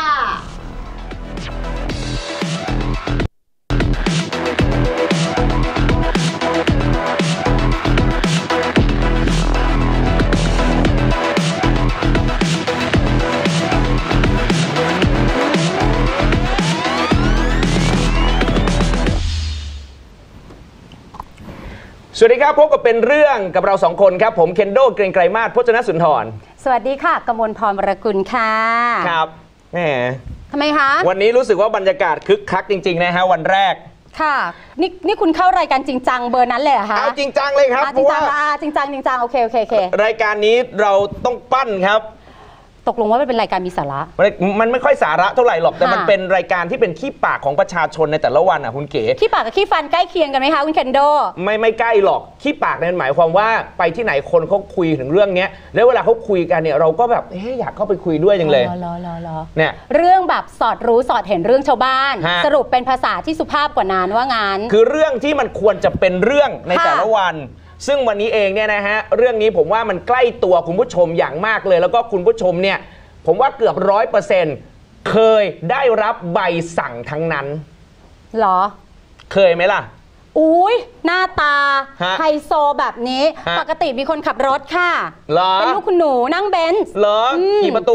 สวัสดีครับพบกับเป็นเรื่องกับเรา2คนครับผมเคนโดเกรียงไกรมาศพจนสุนทรสวัสดีค่ะกมลพรวรกุลค่ะครับแหมทำไมคะวันนี้รู้สึกว่าบรรยากาศคึกคักจริงๆนะฮะวันแรกค่ะนี่คุณเข้ารายการจริงจังเบอร์นั้นเลยเหรอคะเอาจริงจังเลยครับจริงจังจริงจังโอเครายการนี้เราต้องปั้นครับตกลงว่ามันเป็นรายการมีสาระมันไม่ค่อยสาระเท่าไหร่หรอกแต่มันเป็นรายการที่เป็นขี้ปากของประชาชนในแต่ละวันอ่ะคุณเก๋ขี้ปากกับขี้ฟันใกล้เคียงกันไหมคะคุณเคนโดไม่ใกล้หรอกขี้ปากนั่นหมายความว่าไปที่ไหนคนเขาคุยถึงเรื่องนี้แล้วเวลาเขาคุยกันเนี่ยเราก็แบบอยากเข้าไปคุยด้วยจังเลยเนี่ยเรื่องแบบสอดรู้สอดเห็นเรื่องชาวบ้านสรุปเป็นภาษาที่สุภาพกว่านั้นว่างานคือเรื่องที่มันควรจะเป็นเรื่องในแต่ละวันซึ่งวันนี้เองเนี่ยนะฮะเรื่องนี้ผมว่ามันใกล้ตัวคุณผู้ชมอย่างมากเลยแล้วก็คุณผู้ชมเนี่ยผมว่าเกือบ 100% เคยได้รับใบสั่งทั้งนั้นหรอเคยไหมล่ะอุ้ยหน้าตาไฮโซแบบนี้ปกติมีคนขับรถค่ะเป็นลูกคุณหนูนั่งเบนซ์เหรอกี่ประตู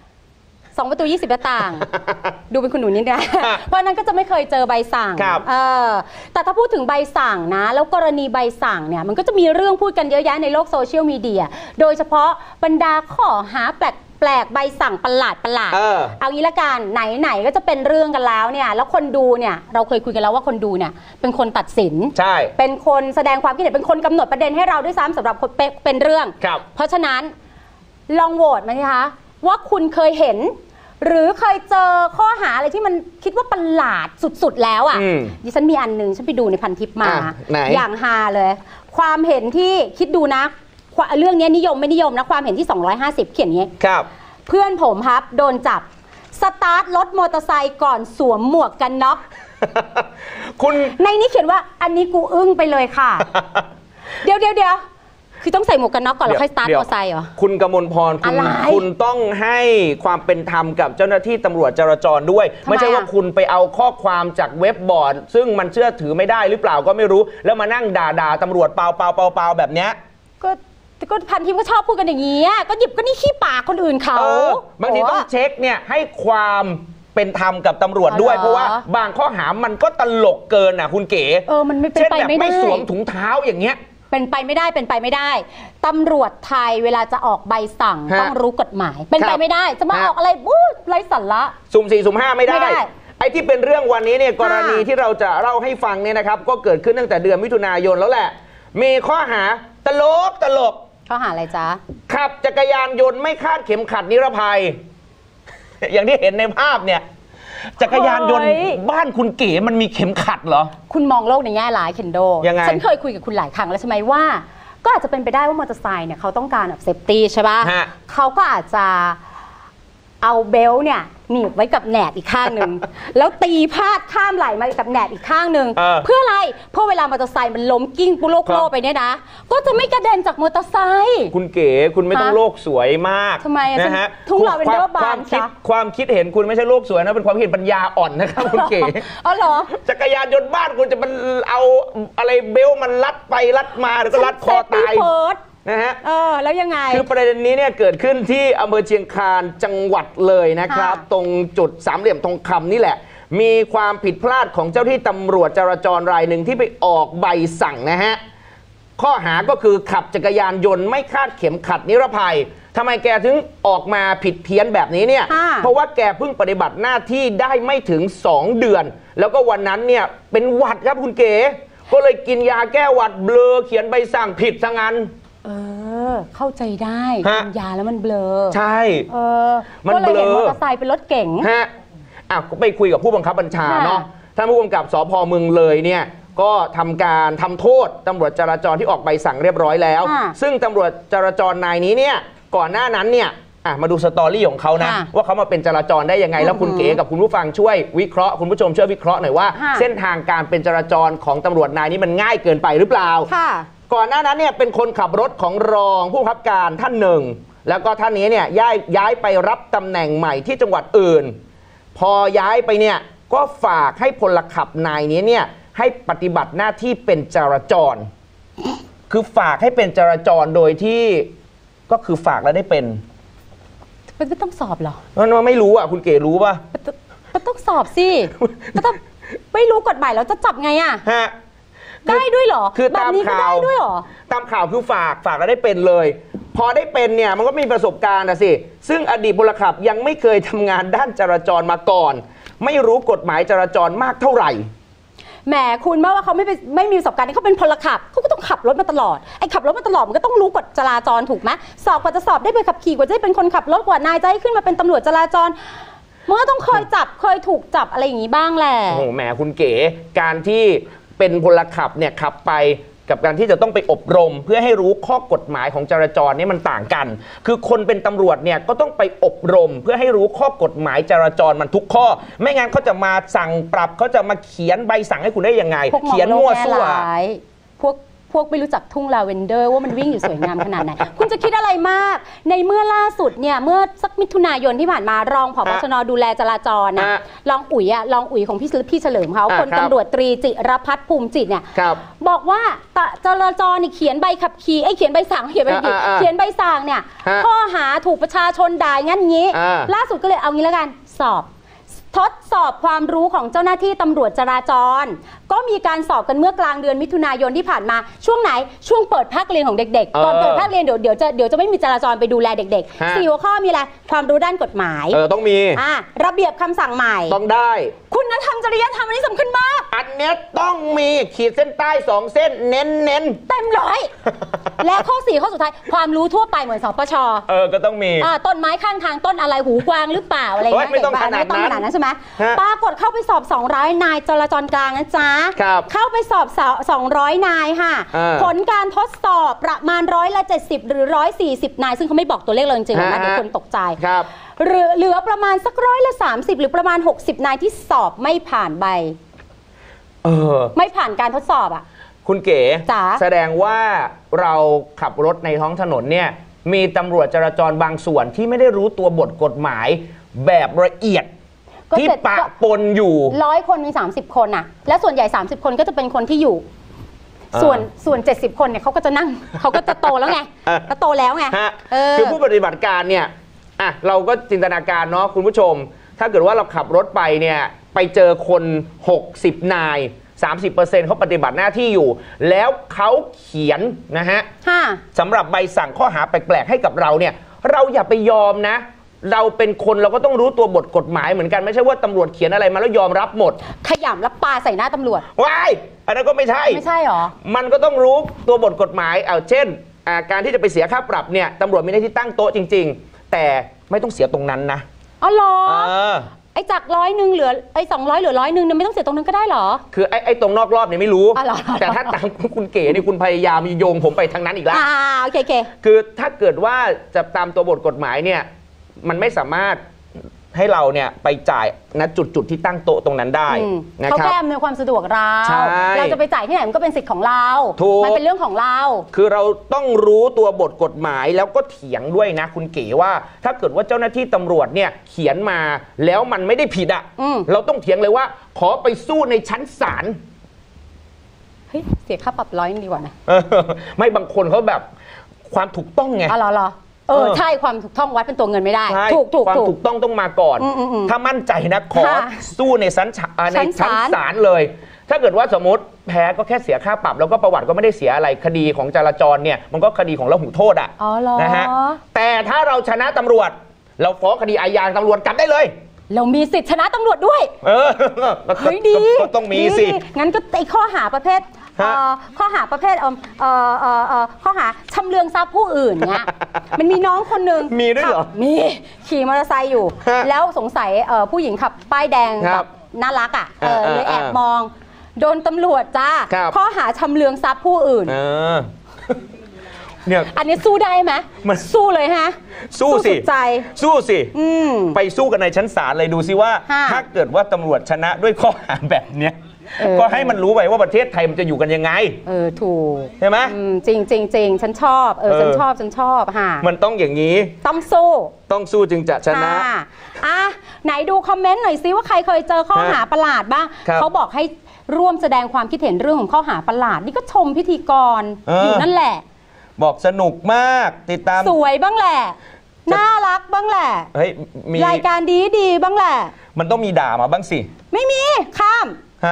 2 ประตู 20 หน้าต่างดูเป็นคุณหนูนี่นะเพราะนั้นก็จะไม่เคยเจอใบสั่งแต่ถ้าพูดถึงใบสั่งนะแล้วกรณีใบสั่งเนี่ยมันก็จะมีเรื่องพูดกันเยอะแยะในโลกโซเชียลมีเดียโดยเฉพาะบรรดาข้อหาแปลกใบสั่งประหลาดเอางี้ละกันไหนก็จะเป็นเรื่องกันแล้วเนี่ยแล้วคนดูเนี่ยเราเคยคุยกันแล้วว่าคนดูเนี่ยเป็นคนตัดสินใช่เป็นคนแสดงความคิดเห็นเป็นคนกำหนดประเด็นให้เราด้วยซ้ำสำหรับคนเป็นเรื่องเพราะฉะนั้นลองโหวตมาสิคะว่าคุณเคยเห็นหรือเคยเจอข้อหาอะไรที่มันคิดว่าประหลาดสุดๆแล้วอ่ะดิฉันมีอันนึงฉันไปดูในพันทิปมาอย่างฮาเลยความเห็นที่คิดดูนะเรื่องนี้นิยมไม่นิยมนะความเห็นที่250เขียนอย่างนี้ครับเพื่อนผมครับโดนจับสตาร์ทรถมอเตอร์ไซค์ก่อนสวมหมวกกันน็อกคุณในนี้เขียนว่าอันนี้กูอึ้งไปเลยค่ะ เดี๋ยวคือต้องใส่หมวกกันน็อกก่อนแล้วค่อยสตาร์ทมอเตอร์ไซค์เหรอคุณกมลพรคุณต้องให้ความเป็นธรรมกับเจ้าหน้าที่ตำรวจจราจรด้วยไม่ใช่ว่าคุณไปเอาข้อความจากเว็บบอร์ดซึ่งมันเชื่อถือไม่ได้หรือเปล่าก็ไม่รู้แล้วมานั่งด่าตำรวจเปล่าแบบเนี้ยก็พันทิปก็ชอบพูดกันอย่างนี้ก็หยิบก็นี่ขี้ปากคนอื่นเขาบางทีต้องเช็คเนี่ยให้ความเป็นธรรมกับตำรวจด้วยเพราะว่าบางข้อหามันก็ตลกเกินนะคุณเก๋มันไม่เป็นไปไม่ได้ไม่สวมถุงเท้าอย่างเงี้ยเป็นไปไม่ได้ตำรวจไทยเวลาจะออกใบสั่งต้องรู้กฎหมายเป็นไปไม่ได้จะมาออกอะไรไร้สาระสุ่ม 4 สุ่ม 5ไม่ได้ไอ้ที่เป็นเรื่องวันนี้เนี่ยกรณีที่เราจะเล่าให้ฟังเนี่ยนะครับก็เกิดขึ้นตั้งแต่เดือนมิถุนายนแล้วแหละมีข้อหาตลกข้อหาอะไรจ๊ะขับจักรยานยนต์ไม่คาดเข็มขัดนิรภัย อย่างที่เห็นในภาพเนี่ยจักรยานยนต์บ้านคุณเก๋มันมีเข็มขัดเหรอคุณมองโลกในแง่ร้ายเคนโดยังไงฉันเคยคุยกับคุณหลายครั้งแล้วใช่ไหมว่าก็อาจจะเป็นไปได้ว่ามอเตอร์ไซค์เนี่ยเขาต้องการแบบเซฟตี้ใช่ป่ะเขาก็อาจจะเอาเบลต์เนี่ยหนีบไว้กับแหนบอีกข้างหนึ่ง แล้วตีพาดข้ามไหล่มากับแหนบอีกข้างหนึ่งเพื่ออะไรเพื่อเวลามอเตอร์ไซค์มันล้มกิ้งปุโลกโลไปเนี่ยนะก็จะไม่กระเด็นจากมอเตอร์ไซค์คุณเก๋คุณไม่ต้องโลกสวยมากทำไมนะฮะทุ่งลาเวนเดอร์บานความคิดเห็นคุณไม่ใช่โลกสวยนะเป็นความคิดปัญญาอ่อนนะครับคุณเก๋อ๋อเหรอจักรยานยนต์บ้านคุณจะมันเอาอะไรเบลมันรัดไปรัดมาแล้วก็รัดคอตายนะฮะแล้วยังไงคือประเด็นนี้เนี่ยเกิดขึ้นที่อำเภอเชียงคานจังหวัดเลยนะครับตรงจุดสามเหลี่ยมทองคำนี่แหละมีความผิดพลาดของเจ้าที่ตำรวจจราจรรายหนึ่งที่ไปออกใบสั่งนะฮะข้อหาก็คือขับจักรยานยนต์ไม่คาดเข็มขัดนิรภัยทำไมแกถึงออกมาผิดเพี้ยนแบบนี้เนี่ยเพราะว่าแกเพิ่งปฏิบัติหน้าที่ได้ไม่ถึง2 เดือนแล้วก็วันนั้นเนี่ยเป็นหวัดครับคุณเก๋ก็เลยกินยาแก้หวัดเบลอเขียนใบสั่งผิดซะงั้นเข้าใจได้กินยาแล้วมันเบลอใช่มันเบลอก็เลยเห็นมอเตอร์ไซค์เป็นรถเก๋งฮะก็ไปคุยกับผู้บังคับบัญชาเนาะท่านผู้กำกับสภ.เมืองเลยเนี่ยก็ทำโทษตำรวจจราจรที่ออกใบสั่งเรียบร้อยแล้วซึ่งตำรวจจราจรนายนี้เนี่ยก่อนหน้านั้นเนี่ยมาดูสตอรี่ของเขานะว่าเขามาเป็นจราจรได้ยังไงแล้วคุณเก๋กับคุณผู้ฟังช่วยวิเคราะห์คุณผู้ชมช่วยวิเคราะห์หน่อยว่าเส้นทางการเป็นจราจรของตำรวจนายนี้มันง่ายเกินไปหรือเปล่าก่อนหน้านั้นเนี่ยเป็นคนขับรถของรองผู้บังคับการท่านหนึ่งแล้วก็ท่านนี้เนี่ยย้ายไปรับตำแหน่งใหม่ที่จังหวัดอื่นพอย้ายไปเนี่ยก็ฝากให้พลขับนายนี้เนี่ยให้ปฏิบัติหน้าที่เป็นจราจรคือฝากให้เป็นจราจรโดยที่ก็คือฝากแล้วได้เป็นมันไม่ต้องสอบหรอไม่รู้อ่ะคุณเก๋รู้ป่ะมันต้องสอบสิก็ต้องไม่รู้กฎหมายแล้วจะจับไงอ่ะได้ด้วยเหรอคือตามข่าวด้วยเหรอตามข่าวคือฝากแล้วได้เป็นเลยพอได้เป็นเนี่ยมันก็มีประสบการณ์นะสิซึ่งอดีตพลขับยังไม่เคยทำงานด้านจราจรมาก่อนไม่รู้กฎหมายจราจรมากเท่าไหร่แหมคุณว่าเขาไม่มีประสบการณ์เขาเป็นพลขับเขาก็ต้องขับรถมาตลอดไอ้ขับรถมาตลอดมันก็ต้องรู้กฎจราจรถูกไหมสอบกว่าจะสอบได้ไปขับขี่กว่าจะได้เป็นคนขับรถกว่านายจะให้ขึ้นมาเป็นตำรวจจราจรมันก็ต้องเคยถูกจับอะไรอย่างนี้บ้างแหละโอ้แหมคุณเก๋การที่เป็นพลขับเนี่ยขับไปกับการที่จะต้องไปอบรมเพื่อให้รู้ข้อกฎหมายของจราจรนี่มันต่างกันคือคนเป็นตำรวจเนี่ยก็ต้องไปอบรมเพื่อให้รู้ข้อกฎหมายจราจรมันทุกข้อไม่งั้นเขาจะมาสั่งปรับเขาจะมาเขียนใบสั่งให้คุณได้ยังไงเขียนมั่วซั่วพวกไม่รู้จักทุ่งลาเวนเดอร์ว่ามันวิ่งอยู่สวยงามขนาดไหนคุณจะคิดอะไรมากในเมื่อล่าสุดเนี่ยเมื่อสักมิถุนายนที่ผ่านมารองผบ.ชน.ดูแลจราจรนะรองอุ๋ยของพี่เฉลิมเขาคนตำรวจตรีจิรพัฒน์ภูมิจิตเนี่ยบอกว่าจราจรนี่เขียนใบขับขี่เขียนใบสั่งเขียนใบสั่งเนี่ยข้อหาถูกประชาชนด่างั้นงี้ล่าสุดก็เลยเอางี้แล้วกันทดสอบความรู้ของเจ้าหน้าที่ตำรวจจราจรก็มีการสอบกันเมื่อกลางเดือนมิถุนายนที่ผ่านมาช่วงไหนช่วงเปิดภาคเรียนของเด็กๆก่อนเปิดภาคเรียนเดี๋ยวจะไม่มีจราจรไปดูแลเด็กๆ4 หัวข้อมีอะไรความรู้ด้านกฎหมายต้องมีระเบียบคำสั่งใหม่ต้องได้คุณธรรมจริยธรรมอันนี้สำคัญมากอันนี้ต้องมีขีดเส้นใต้2 เส้นเน้นเต็มร้อยและข้อ4ข้อสุดท้ายความรู้ทั่วไปเหมือนสปช. ก็ต้องมีต้นไม้ข้างทางต้นอะไรหูกวางหรือเปล่าอะไรอย่างเงี้ยไม่ต้องขนาดนั้นใช่ไหมปรากฏเข้าไปสอบ200 นายจราจรกลางนะจ๊ะเข้าไปสอบ200 นายค่ะผลการทดสอบประมาณ70%หรือ140 นายซึ่งเขาไม่บอกตัวเลขเลยจริงๆนะเดี๋ยวคนตกใจเหลือประมาณสัก30%หรือประมาณ60 นายที่สอบไม่ผ่านใบไม่ผ่านการทดสอบอ่ะคุณเก๋แสดงว่าเราขับรถในท้องถนนเนี่ยมีตำรวจจราจรบางส่วนที่ไม่ได้รู้ตัวบทกฎหมายแบบละเอียดที่ปะปนอยู่ 100 คนมี30 คนน่ะและส่วนใหญ่30 คนก็จะเป็นคนที่อยู่ส่วน70 คนเนี่ยเขาก็จะนั่งเขาก็จะโตแล้วไงแล้วโตแล้วไงคือผู้ปฏิบัติการเนี่ยเราก็จินตนาการเนาะคุณผู้ชมถ้าเกิดว่าเราขับรถไปเนี่ยไปเจอคน60 นาย 30% เขาปฏิบัติหน้าที่อยู่แล้วเขาเขียนนะฮะสำหรับใบสั่งข้อหาแปลกๆให้กับเราเนี่ยเราอย่าไปยอมนะเราเป็นคนเราก็ต้องรู้ตัวบทกฎหมายเหมือนกันไม่ใช่ว่าตำรวจเขียนอะไรมาแล้วยอมรับหมดขยำแล้วปาใส่หน้าตำรวจว้ายอันนั้นก็ไม่ใช่หรอมันก็ต้องรู้ตัวบทกฎหมายเช่นการที่จะไปเสียค่าปรับเนี่ยตำรวจมีหน้าที่ตั้งโต๊ะจริงๆแต่ไม่ต้องเสียตรงนั้นนะอ๋อเหรอไอ้จาก100เหลือ200เหลือ100เนี่ยไม่ต้องเสียตรงนั้นก็ได้เหรอคือไอ้ตรงนอกรอบเนี่ยไม่รู้แต่ถ้าตามคุณเก๋นี่คุณพยายามโยงผมไปทางนั้นอีกแล้วโอเคคือถ้าเกิดว่าจะตามตัวบทกฎหมายเนี่ยมันไม่สามารถให้เราเนี่ยไปจ่ายณจุดที่ตั้งโต๊ะตรงนั้นได้นะครับเขาแค่อำนวยความสะดวกเราจะไปจ่ายที่ไหนมันก็เป็นสิทธิ์ของเรามันเป็นเรื่องของเราคือเราต้องรู้ตัวบทกฎหมายแล้วก็เถียงด้วยนะคุณเก๋ว่าถ้าเกิดว่าเจ้าหน้าที่ตำรวจเนี่ยเขียนมาแล้วมันไม่ได้ผิดเราต้องเถียงเลยว่าขอไปสู้ในชั้นศาลเฮ้ยเสียค่าปรับ100ดีกว่านะไม่บางคนเขาแบบความถูกต้องไงเหรอใช่ความถูกต้องวัดเป็นตัวเงินไม่ได้ถูกความถูกต้องต้องมาก่อนถ้ามั่นใจนะขอสู้ในชั้นศาลเลยถ้าเกิดว่าสมมติแพ้ก็แค่เสียค่าปรับแล้วก็ประวัติก็ไม่ได้เสียอะไรคดีของจราจรเนี่ยมันก็คดีของละหุโทษนะฮะแต่ถ้าเราชนะตำรวจเราฟ้องคดีอาญาตำรวจกลับได้เลยเรามีสิทธิชนะตำรวจด้วยเฮ้ยดีก็ต้องมีสิงั้นก็ไอ้ข้อหาประเภทข้อหาชำเลืองทรัพย์ผู้อื่นเนี่ยมันมีน้องคนหนึ่งมีด้วยเหรอมีขี่มอเตอร์ไซค์อยู่แล้วสงสัยผู้หญิงขับป้ายแดงแบบน่ารักเลยแอบมองโดนตำรวจจ้าข้อหาชำเลืองทรัพย์ผู้อื่นเนี่ยอันนี้สู้ได้ไหมสู้เลยฮะสู้สิใจสู้สิไปสู้กันในชั้นศาลเลยดูสิว่าถ้าเกิดว่าตำรวจชนะด้วยข้อหาแบบเนี้ยก็ให้มันรู้ไปว่าประเทศไทยมันจะอยู่กันยังไงถูกใช่ไหมจริงฉันชอบฉันชอบค่ะมันต้องอย่างนี้ต้องสู้จึงจะชนะไหนดูคอมเมนต์หน่อยซิว่าใครเคยเจอข้อหาประหลาดบ้างเขาบอกให้ร่วมแสดงความคิดเห็นเรื่องของข้อหาประหลาดนี่ก็ชมพิธีกรอยู่นั่นแหละบอกสนุกมากติดตามสวยบ้างแหละน่ารักบ้างแหละรายการดีบ้างแหละมันต้องมีด่ามาบ้างสิไม่มีข้าม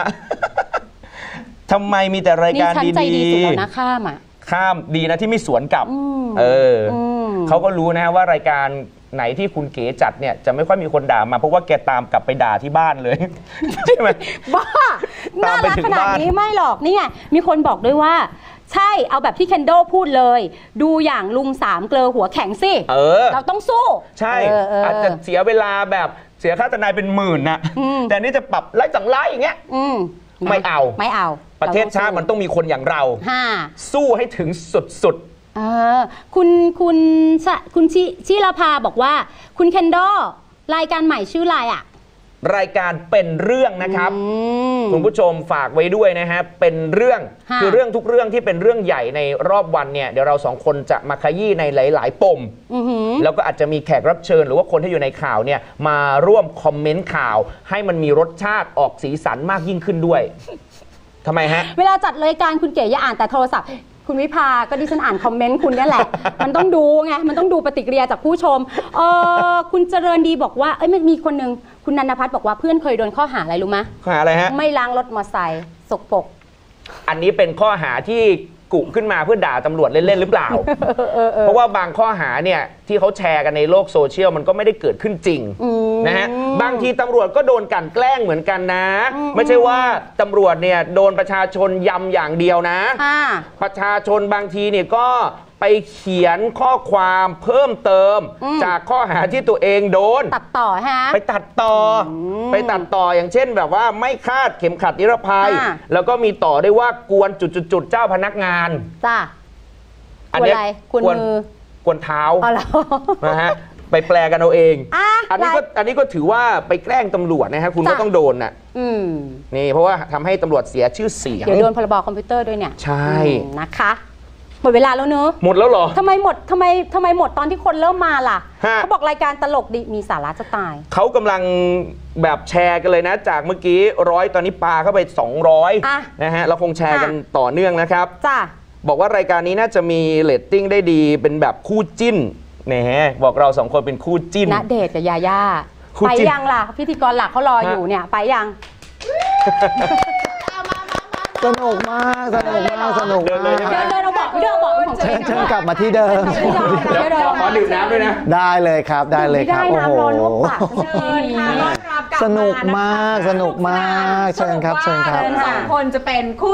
ทำไมมีแต่รายการดีๆใจดีสุดแล้วนะข้ามดีนะที่ไม่สวนกลับเขาก็รู้นะว่ารายการไหนที่คุณเก๋จัดเนี่ยจะไม่ค่อยมีคนด่ามาเพราะว่าแกตามกลับไปด่าที่บ้านเลยใช่ไหมบ้าน่ารักขนาดนี้ไม่หรอกนี่ไงมีคนบอกด้วยว่าใช่เอาแบบที่เคนโดพูดเลยดูอย่างลุงสามเกลอหัวแข็งสิเราต้องสู้ใช่อาจจะเสียเวลาแบบเสียค่าทนายเป็นหมื่นนะแต่นี่จะปรับไล่ต่างไล่อย่างเงี้ยไม่เอาประเทศชาติมันต้องมีคนอย่างเราสู้ให้ถึงสุดคุณชิลภาบอกว่าคุณเคนโดรายการใหม่ชื่ออะไรรายการเป็นเรื่องนะครับคุณผู้ชมฝากไว้ด้วยนะฮะเป็นเรื่องคือเรื่องทุกเรื่องที่เป็นเรื่องใหญ่ในรอบวันเนี่ยเดี๋ยวเราสองคนจะมาขยี้ในหลายๆปมแล้วก็อาจจะมีแขกรับเชิญหรือว่าคนที่อยู่ในข่าวเนี่ยมาร่วมคอมเมนต์ข่าวให้มันมีรสชาติออกสีสันมากยิ่งขึ้นด้วยทำไมฮะเวลาจัดรายการคุณเก๋อย่าอ่านแต่โทรศัพท์คุณวิภาก็ดิฉันอ่านคอมเมนต์คุณนี่แหละมันต้องดูไงมันต้องดูปฏิกิริยาจากผู้ชมคุณเจริญดีบอกว่ามันมีคนหนึ่งคุณนันทพัฒน์บอกว่าเพื่อนเคยโดนข้อหาอะไรรู้ไหมข้อหาอะไรฮะไม่ล้างรถมอเตอร์ไซค์สกปรกอันนี้เป็นข้อหาที่กุขึ้นมาเพื่อด่าตำรวจเล่นๆหรือเปล่าเพราะว่าบางข้อหาเนี่ยที่เขาแชร์กันในโลกโซเชียลมันก็ไม่ได้เกิดขึ้นจริงนะฮะบางทีตำรวจก็โดนกลั่นแกล้งเหมือนกันนะไม่ใช่ว่าตำรวจเนี่ยโดนประชาชนยำอย่างเดียวนะประชาชนบางทีเนี่ยก็ไปเขียนข้อความเพิ่มเติมจากข้อหาที่ตัวเองโดนตัดต่อฮะไปตัดต่ออย่างเช่นแบบว่าไม่คาดเข็มขัดนิรภัยแล้วก็มีต่อได้ว่ากวนจุดเจ้าพนักงานจ้าอันนี้กวนเท้านะฮะไปแปลกันเอาเองอันนี้ก็ถือว่าไปแกล้งตำรวจนะฮะคุณก็ต้องโดนน่ะนี่เพราะว่าทำให้ตำรวจเสียชื่อเสียงเดี๋ยวโดนพรบคอมพิวเตอร์ด้วยเนี่ยใช่นะคะหมดเวลาแล้วเนอะหมดแล้วเหรอทำไมหมดตอนที่คนเริ่มมาล่ะเขาบอกรายการตลกดีมีสาระจะตายเขากำลังแบบแชร์กันเลยนะจากเมื่อกี้100ตอนนี้ปาเข้าไป200นะฮะเราคงแชร์กันต่อเนื่องนะครับจ้าบอกว่ารายการนี้น่าจะมีเรตติ้งได้ดีเป็นแบบคู่จิ้นเนี่ยฮะบอกเรา2คนเป็นคู่จิ้นณเดชน์กับยาย่าไปยังล่ะพิธีกรหลักเขารออยู่เนี่ยไปยังสนุกมากเดินเราบอกของเชิญกลับมาที่เดิมขอดื่มน้ำด้วยนะได้เลยครับโอ้โหสนุกมากเชิญครับสองคนจะเป็นคู่จิ้นคู่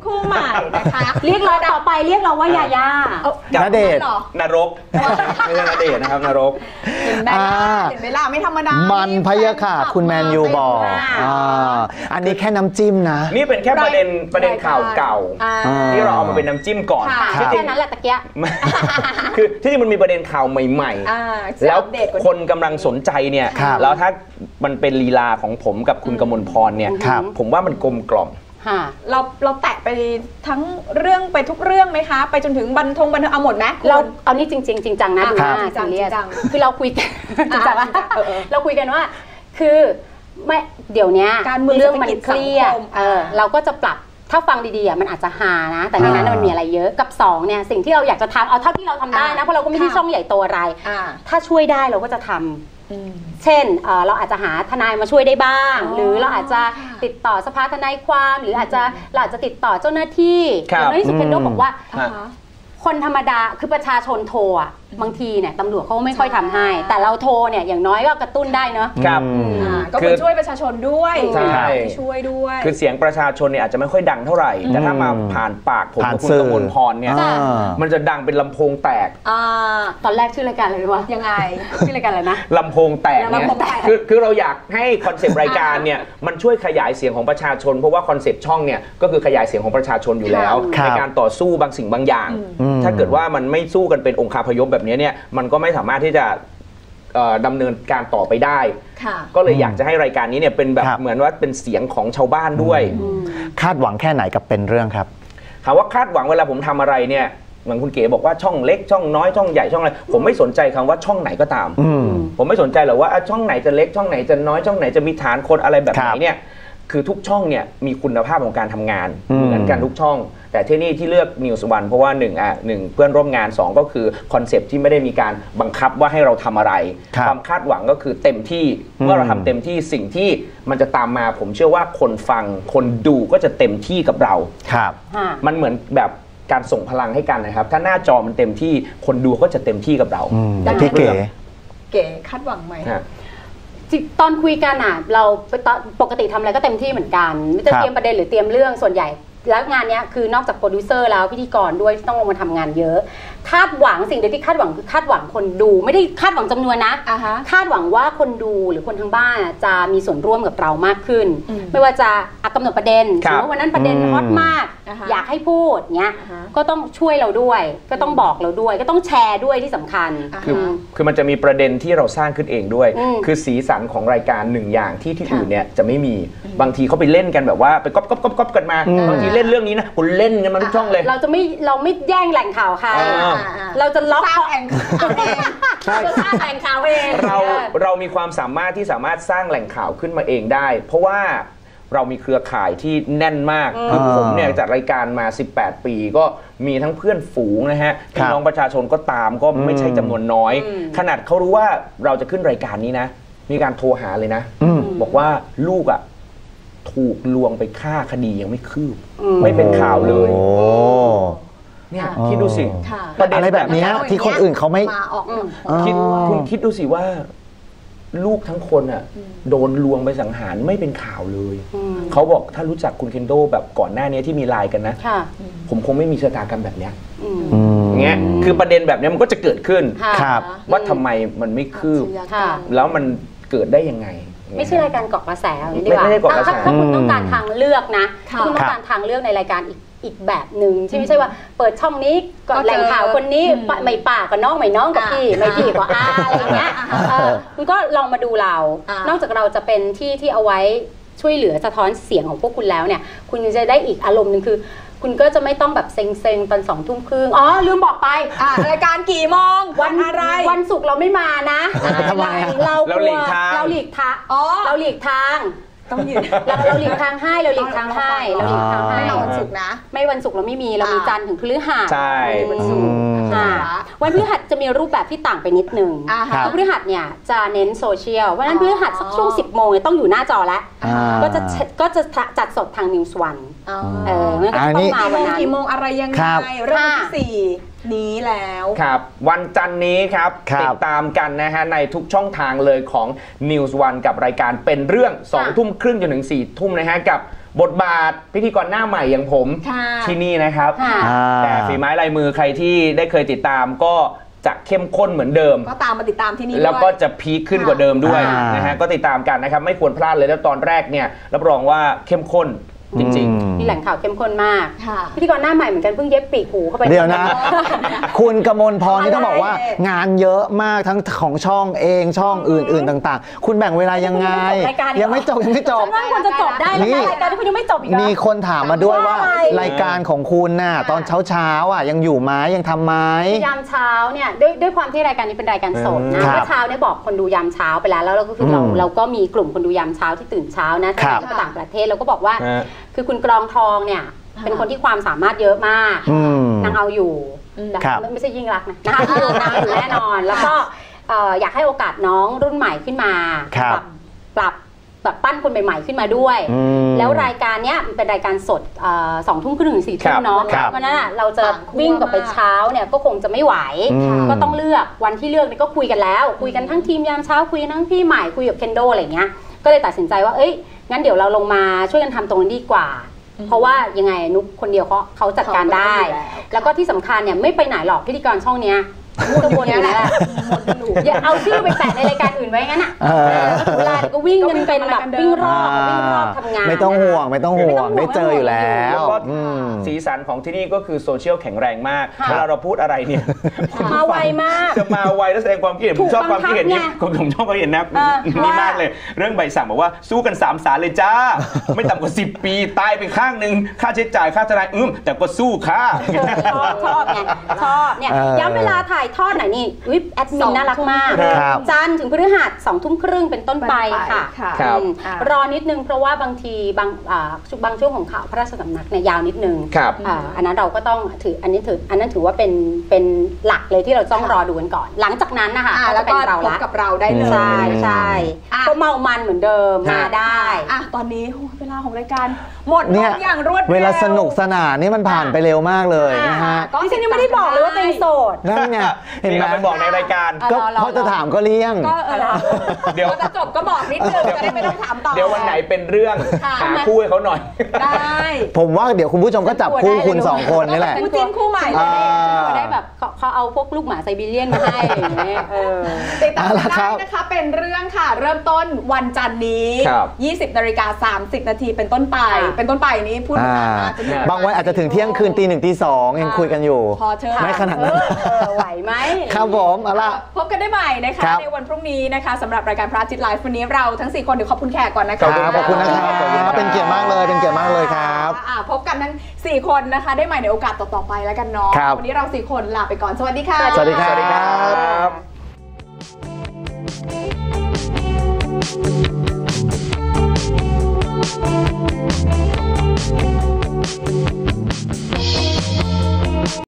คู่ใหม่นะคะเรียกเราต่อไปเรียกเราว่ายาย่าณเดชน์นรกไม่ใช่ณเดชน์นะครับนรกเห็นไหมล่ะเห็นไหมล่ะไม่ธรรมดามันพะยะค่ะคุณแมนยูบอกอันนี้แค่น้ำจิ้มนะนี่เป็นแค่ประเด็นข่าวเก่าที่เราเอามาเป็นน้ำจิ้มก่อนแค่นั้นแหละตะเกียะคือที่จริงมันมีประเด็นข่าวใหม่ๆแล้วคนกำลังสนใจเนี่ยแล้วถ้ามันเป็นลีลาของผมกับคุณกมลพรเนี่ยผมว่ามันกลมกล่อมเราแตะไปทั้งเรื่องไปทุกเรื่องไหมคะไปจนถึงบันเทิงเอาหมดไหมเราเอานี่จริงจังนะดูหน้าซีเรียสคือเราคุยกันจริงจังเราคุยกันว่าคือไม่เดี๋ยวนี้เรื่องมันเครียดเราก็จะปรับถ้าฟังดีๆมันอาจจะฮานะแต่ในนั้นมันมีอะไรเยอะกับ2เนี่ยสิ่งที่เราอยากจะทำเอาเท่าที่เราทำได้นะเพราะเราก็ไม่ได้ช่องใหญ่โตอะไรถ้าช่วยได้เราก็จะทำเช่นเราอาจจะหาทนายมาช่วยได้บ้างหรือเราอาจจะติดต่อสภาทนายความหรือเราอาจจะติดต่อเจ้าหน้าที่อย่างที่สุเคนโดบอกว่าคนธรรมดาคือประชาชนโทรอ่ะบางทีเนี่ยตำรวจเขาไม่ค่อยทำให้แต่เราโทรเนี่ยอย่างน้อยก็กระตุ้นได้เนอะครับก็คือช่วยประชาชนด้วยช่วยด้วยคือเสียงประชาชนเนี่ยอาจจะไม่ค่อยดังเท่าไหร่แต่ถ้ามาผ่านปากผมกับคุณกมลพรเนี่ยมันจะดังเป็นลำโพงแตกตอนแรกชื่อรายการอะไรวะยังไงชื่อรายการอะไรนะลำโพงแตกเนี่ยคือเราอยากให้คอนเซปต์รายการเนี่ยมันช่วยขยายเสียงของประชาชนเพราะว่าคอนเซปต์ช่องเนี่ยก็คือขยายเสียงของประชาชนอยู่แล้วในการต่อสู้บางสิ่งบางอย่างถ้าเกิดว่ามันไม่สู้กันเป็นองคาพยพแบบนี้เนี่ยมันก็ไม่สามารถที่จะดำเนินการต่อไปได้ก็เลยอยากจะให้รายการนี้เนี่ยเป็นแบบเหมือนว่าเป็นเสียงของชาวบ้านด้วยคาดหวังแค่ไหนกับเป็นเรื่องครับถามว่าคาดหวังเวลาผมทำอะไรเนี่ยเหมือนคุณเก๋บอกว่าช่องเล็กช่องน้อยช่องใหญ่ช่องอะไรผมไม่สนใจคำว่าช่องไหนก็ตามผมไม่สนใจหรอกว่าช่องไหนจะเล็กช่องไหนจะน้อยช่องไหนจะมีฐานคนอะไรแบบไหนเนี่ยคือทุกช่องเนี่ยมีคุณภาพของการทำงานเหมือนกันทุกช่องแต่ที่นี่ที่เลือก News One เพราะว่า1เพื่อนร่วมงาน2ก็คือคอนเซปต์ที่ไม่ได้มีการบังคับว่าให้เราทำอะไรความคาดหวังก็คือเต็มที่เมื่อเราทำเต็มที่สิ่งที่มันจะตามมาผมเชื่อว่าคนฟังคนดูก็จะเต็มที่กับเราครับมันเหมือนแบบการส่งพลังให้กันนะครับถ้าหน้าจอมันเต็มที่คนดูก็จะเต็มที่กับเราพี่เก๋คาดหวังไหมตอนคุยกันเราปกติทำอะไรก็เต็มที่เหมือนกันไม่จะเตรียมประเด็นหรือเตรียมเรื่องส่วนใหญ่แล้วงานนี้คือนอกจากโปรดิวเซอร์แล้วพิธีกรด้วยต้องลงมาทำงานเยอะคาดหวังสิ่งเดียวที่คาดหวังคือคาดหวังคนดูไม่ได้คาดหวังจำนวนนะคาดหวังว่าคนดูหรือคนทางบ้านจะมีส่วนร่วมกับเรามากขึ้นไม่ว่าจะกำหนดประเด็นสมมติวันนั้นประเด็นฮอตมากอยากให้พูดเงี้ยก็ต้องช่วยเราด้วยก็ต้องบอกเราด้วยก็ต้องแชร์ด้วยที่สำคัญคือมันจะมีประเด็นที่เราสร้างขึ้นเองด้วยคือสีสันของรายการหนึ่งอย่างที่อื่นเนี่ยจะไม่มีบางทีเขาไปเล่นกันแบบว่าไปก๊อปกันมาบางทีเล่นเรื่องนี้นะคุณเล่นกันมาทุกช่องเลยเราไม่แย่งแหล่งข่าวค่ะเราจะล็อกแหล่งข่าวเองเราสร้างแหล่งข่าวเองเรามีความสามารถที่สามารถสร้างแหล่งข่าวขึ้นมาเองได้เพราะว่าเรามีเครือข่ายที่แน่นมากคือผมเนี่ยจัดรายการมา18ปีก็มีทั้งเพื่อนฝูงนะฮะพี่น้องประชาชนก็ตามก็ไม่ใช่จำนวนน้อยขนาดเขารู้ว่าเราจะขึ้นรายการนี้นะมีการโทรหาเลยนะบอกว่าลูกถูกลวงไปฆ่าคดียังไม่คืบไม่เป็นข่าวเลยเนี่ยคิดดูสิอะไรแบบนี้ที่คนอื่นเขาไม่คุณคิดดูสิว่าลูกทั้งคนโดนลวงไปสังหารไม่เป็นข่าวเลยเขาบอกถ้ารู้จักคุณเคนโดแบบก่อนหน้านี้ที่มีไลน์กันนะผมคงไม่มีชะตากรรมแบบนี้เงี้ยคือประเด็นแบบนี้มันก็จะเกิดขึ้นว่าทำไมมันไม่คืบแล้วมันเกิดได้ยังไงไม่ใช่รายการเกาะกระแสดีกว่าถ้าคุณต้องการทางเลือกนะคุณต้องการทางเลือกในรายการอีกแบบหนึ่งที่ไม่ใช่ว่าเปิดช่องนี้ก็แหล่งข่าวคนนี้ไม่ป่าก็น้องไม่น้องกับพี่ไม่พี่ก็อะไรอย่างเงี้ยคุณก็ลองมาดูเรานอกจากเราจะเป็นที่เอาไว้ช่วยเหลือสะท้อนเสียงของพวกคุณแล้วเนี่ยคุณจะได้อีกอารมณ์หนึ่งคือคุณก็จะไม่ต้องแบบเซ็งตอน20:30นลืมบอกไปรายการกี่โมงวันอะไรวันศุกร์เราไม่มานะเราหลีกทางเราหลีกทางต้องยืนเราหลีกทางให้เราหลีกทางให้ไม่วันศุกร์นะไม่วันศุกร์เราไม่มีเรามีจันทร์ถึงพฤหัสใช่วันศุกร์วันพฤหัสจะมีรูปแบบที่ต่างไปนิดนึงวันพฤหัสเนี่ยจะเน้นโซเชียลวันนั้นพฤหัสสักช่วง10 โมงต้องอยู่หน้าจอแล้วก็จะจัดสดทาง News One งั้นก็ต้องมาวันนั้นกี่โมงอะไรยังไงเริ่มที่4นี้แล้วครับวันจันทร์นี้ครับติดตามกันนะฮะในทุกช่องทางเลยของ News One กับรายการเป็นเรื่อง 20:30 จนถึง 4 ทุ่มนะฮะกับบทบาทพิธีกรหน้าใหม่อย่างผมที่นี่นะครับแต่ฝีไม้ลายมือใครที่ได้เคยติดตามก็จะเข้มข้นเหมือนเดิมก็ตามมาติดตามที่นี่แล้วก็จะพีคขึ้นกว่าเดิมด้วยนะฮะก็ติดตามกันนะครับไม่ควรพลาดเลยแล้วตอนแรกเนี่ยรับรองว่าเข้มข้นจริงๆมีแหล่งข่าวเข้มข้นมากพิธีกรหน้าใหม่เหมือนกันเพิ่งเย็บปีกหูเข้าไปเดี๋ยวนะคุณกมลพรนี่ต้องบอกว่างานเยอะมากทั้งของช่องเองช่องอื่นๆต่างๆคุณแบ่งเวลายังไงยังไม่จบฉันว่าควรจะจบได้แล้วรายการที่คุณยังไม่จบอีกมีคนถามมาด้วยว่ารายการของคุณน่ะตอนเช้าอ่ะยังอยู่ไหมยังทำไหมยามเช้าเนี่ยด้วยความที่รายการนี้เป็นรายการสดนะเมื่อเช้าเนี่ยบอกคนดูยามเช้าไปแล้วก็คือเราก็มีกลุ่มคนดูยามเช้าที่ตื่นเช้านะที่ต่างประเทศเราก็บอกว่าคือคุณกรองทองเนี่ยเป็นคนที่ความสามารถเยอะมากนางเอาอยู่ไม่ใช่ยิ่งรักนะนางอยู่แน่นอนแล้วก็อยากให้โอกาสน้องรุ่นใหม่ขึ้นมาปรับแบบปั้นคนใหม่ๆขึ้นมาด้วยแล้วรายการเนี้ยเป็นรายการสด2 ทุ่มครึ่งถึง4 ทุ่มเนาะเพราะนั้นเราจะวิ่งกับไปเช้าเนี่ยก็คงจะไม่ไหวก็ต้องเลือกวันที่เลือกนี่ก็คุยกันแล้วคุยกันทั้งทีมยามเช้าคุยทั้งพี่ใหม่คุยกับเคนโดอะไรเงี้ยก็เลยตัดสินใจว่างั้นเดี๋ยวเราลงมาช่วยกันทำตรงนี้ดีกว่าเพราะว่ายังไงนุ๊กคนเดียวเขาจัดการได้แล้วก็ที่สำคัญเนี่ยไม่ไปไหนหรอกพิธีกรช่องเนี้ยวนอยู่นั่นแหละอย่าเอาชื่อไปแปะในรายการอื่นไว้งั้นอ่ะเวลาก็วิ่งกันเป็นแบบวิ่งรอบทำงานไม่ต้องห่วงได้เจออยู่แล้วสีสันของที่นี่ก็คือโซเชียลแข็งแรงมากเวลาเราพูดอะไรเนี่ยมาไวมากจะมาไวแล้วแสดงความคิดเห็นผมชอบความคิดเห็นนี้ผมชอบความคิดเห็นนะนี่มากเลยเรื่องใบสั่งบอกว่าสู้กัน3 ศาลเลยจ้าไม่ต่ำกว่า10 ปีตายไปข้างนึงค่าใช้จ่ายค่าทนายแต่ก็สู้ค่ะชอบไงชอบเนี่ยย้ำเวลาถ่ายทอดหน่อยนี่แอดมินน่ารักมากจันทร์ถึงพฤหัส2 ทุ่มครึ่งเป็นต้นไปค่ะรอนิดนึงเพราะว่าบางทีบางช่วงของข่าวพระราชสำนักเนี่ยยาวนิดนึงอันนั้นเราก็ต้องถืออันนั้นถือว่าเป็นหลักเลยที่เราต้องรอดูกันก่อนหลังจากนั้นนะคะแล้วก็พบกับเราได้เลยใช่ก็เมามันเหมือนเดิมมาได้ตอนนี้เวลาของรายการหมดอย่างรวดเร็วเวลาสนุกสนานนี่มันผ่านไปเร็วมากเลยนะฮะก็ที่นี่ไม่ได้บอกเลยว่าเป็นโสดนั่นไงเห็นไหมบอกในรายการก็เพราะจะถามก็เลี่ยงเดี๋ยวจะจบก็บอกนิดนึงจะได้ไม่ต้องถามต่อเดี๋ยววันไหนเป็นเรื่องหาคู่ให้เขาหน่อยได้ผมว่าเดี๋ยวคุณผู้ชมก็จับคู่คุณ2 คนนี่แหละคู่จิ้นคู่ใหม่ได้แบบเขาเอาพวกลูกหมาไซบีเรียนมาให้อย่างเงี้ยติดตามได้นะคะเป็นเรื่องค่ะเริ่มต้นวันจันทร์นี้ 20:30 นาทีเป็นต้นไปนี้พูดบางวันอาจจะถึงเที่ยงคืนตี 1 ตี 2ยังคุยกันอยู่ไม่ขนาดนั้นไหวไหมครับผมเอาล่ะพบกันได้ใหม่นะคะในวันพรุ่งนี้นะคะสำหรับรายการพระอาทิตย์ไลฟ์วันนี้เราทั้ง4 คนเดี๋ยวขอบคุณแขกก่อนนะคะขอบคุณนะครับเป็นเกียรติมากเลยครับพบกันทั้ง4 คนนะคะได้ใหม่ในโอกาสต่อๆไปแล้วกันเนาะวันนี้เรา4 คนลาไปก่อนสวัสดีค่ะสวัสดีครับ